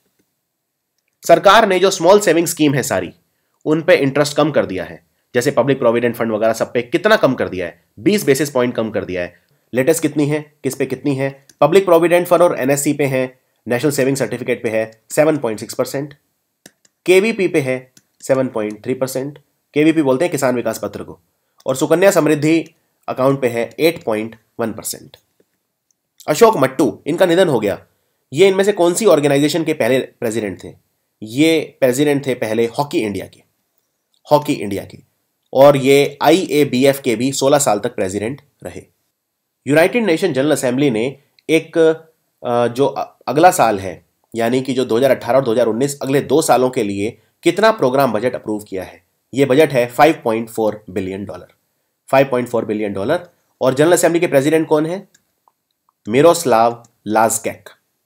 सरकार ने जो स्मॉल सेविंग स्कीम है सारी, उन पे इंटरेस्ट कम कर दिया है। जैसे पब्लिक प्रोविडेंट फंड वगैरह सब पे कितना कम कर दिया है? बीस बेसिस पॉइंट कम कर दिया है। लेटेस्ट कितनी है, किस पे कितनी है? पब्लिक प्रोविडेंट फंड और एनएससी पे है, नेशनल सेविंग सर्टिफिकेट पे है seven point six percent, KVP पे है seven point three percent, KVP बोलते हैं किसान विकास पत्र को, और सुकन्या समृद्धि अकाउंट पे है eight point one percent. Ashok Mattoo, इनका निधन हो गया। ये इनमें से कौन सी ऑर्गेनाइजेशन के पहले प्रेसिडेंट थे? ये प्रेसिडेंट थे पहले हॉकी इंडिया के, हॉकी इंडिया के, और ये आईएबीएफ के भी सोलह साल तक प्रेसिडेंट रहे। यूनाइटेड नेशन जनरल असेंबली ने एक जो अगला साल है, यानी कि जो दो हज़ार अठारह और दो हज़ार उन्नीस अगले दो सालों के लिए कितना प्रोग्राम बजट अप्रूव किया है? ये बजट है five point four billion dollar, five point four billion dollar. और जनरल असेंबली के प्रेसिडेंट कौन है? Miroslav Lajcak.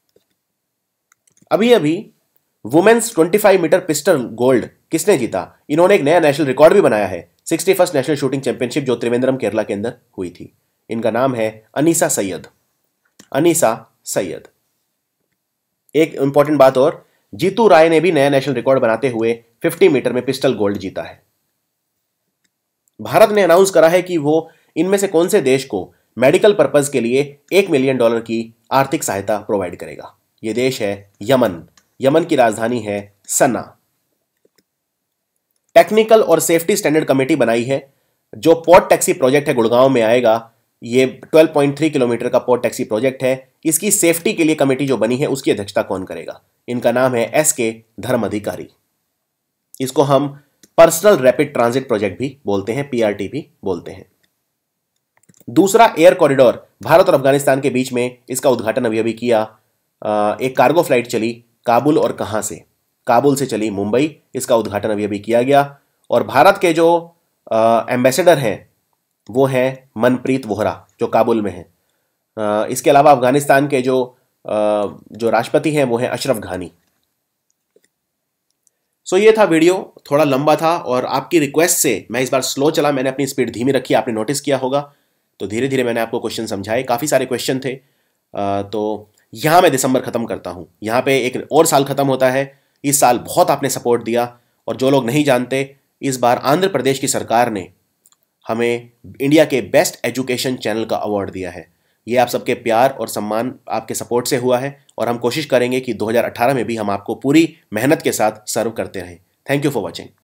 अभी अभी वुमेन्स पच्चीस मीटर पिस्टल गोल्ड किसने जीता? इन्होंने एक नया नेशनल रिकॉर्ड भी बनाया है। Sixty first national shooting championship जो त्रिवेंद्रम केरला के अंदर हुई थी। इनका नाम है अनीसा सैयद, अनीसा सैयद। एक इंपॉर्टेंट बात और, जीतू राय ने भी नया नेशनल रिकॉर्ड बनाते हुए पचास मीटर में पिस्टल गोल्ड जीता है। भारत ने अनाउंस करा है कि वो इनमें से कौन से देश को मेडिकल पर्पस के लिए एक मिलियन डॉलर की आर्थिक सहायता प्रोवाइड करेगा। यह देश है यमन। यमन की राजधानी है सना। टेक्निकल और सेफ्टी स्टैंडर्ड कमेटी बनाई है। जो पोर्ट टैक्सी प्रोजेक्ट है गुड़गांव में आएगा, ये बारह पॉइंट तीन किलोमीटर का पोर्ट टैक्सी प्रोजेक्ट है। इसकी सेफ्टी के लिए कमेटी जो बनी है उसकी अध्यक्षता कौन करेगा? इनका नाम है एस के धर्म अधिकारी। इसको हम पर्सनल रैपिड ट्रांजिट प्रोजेक्ट भी बोलते हैं, पीआरटी भी बोलते हैं। दूसरा एयर कॉरिडोर भारत और अफगानिस्तान के बीच में, इसका उद्घाटन अभी अभी किया। एक कार्गो फ्लाइट चली काबुल, और कहां से? काबुल से चली मुंबई। इसका उद्घाटन अभी अभी किया गया। और भारत के जो एम्बेसडर हैं वो हैं मनप्रीत वोहरा, जो काबुल में हैं। आ, इसके अलावा अफगानिस्तान के जो आ, जो राष्ट्रपति हैं वो हैं अशरफ घानी। सो ये था वीडियो, थोड़ा लंबा था और आपकी रिक्वेस्ट से मैं इस बार स्लो चला। मैंने अपनी स्पीड धीमी रखी, आपने नोटिस किया होगा। तो धीरे धीरे मैंने आपको क्वेश्चन समझाए। काफ़ी सारे क्वेश्चन थे। आ, तो यहाँ मैं दिसंबर ख़त्म करता हूँ। यहाँ पे एक और साल ख़त्म होता है। इस साल बहुत आपने सपोर्ट दिया, और जो लोग नहीं जानते, इस बार आंध्र प्रदेश की सरकार ने हमें इंडिया के बेस्ट एजुकेशन चैनल का अवार्ड दिया है। ये आप सबके प्यार और सम्मान, आपके सपोर्ट से हुआ है, और हम कोशिश करेंगे कि दो हज़ार अठारह में भी हम आपको पूरी मेहनत के साथ सर्व करते रहें। Thank you for watching.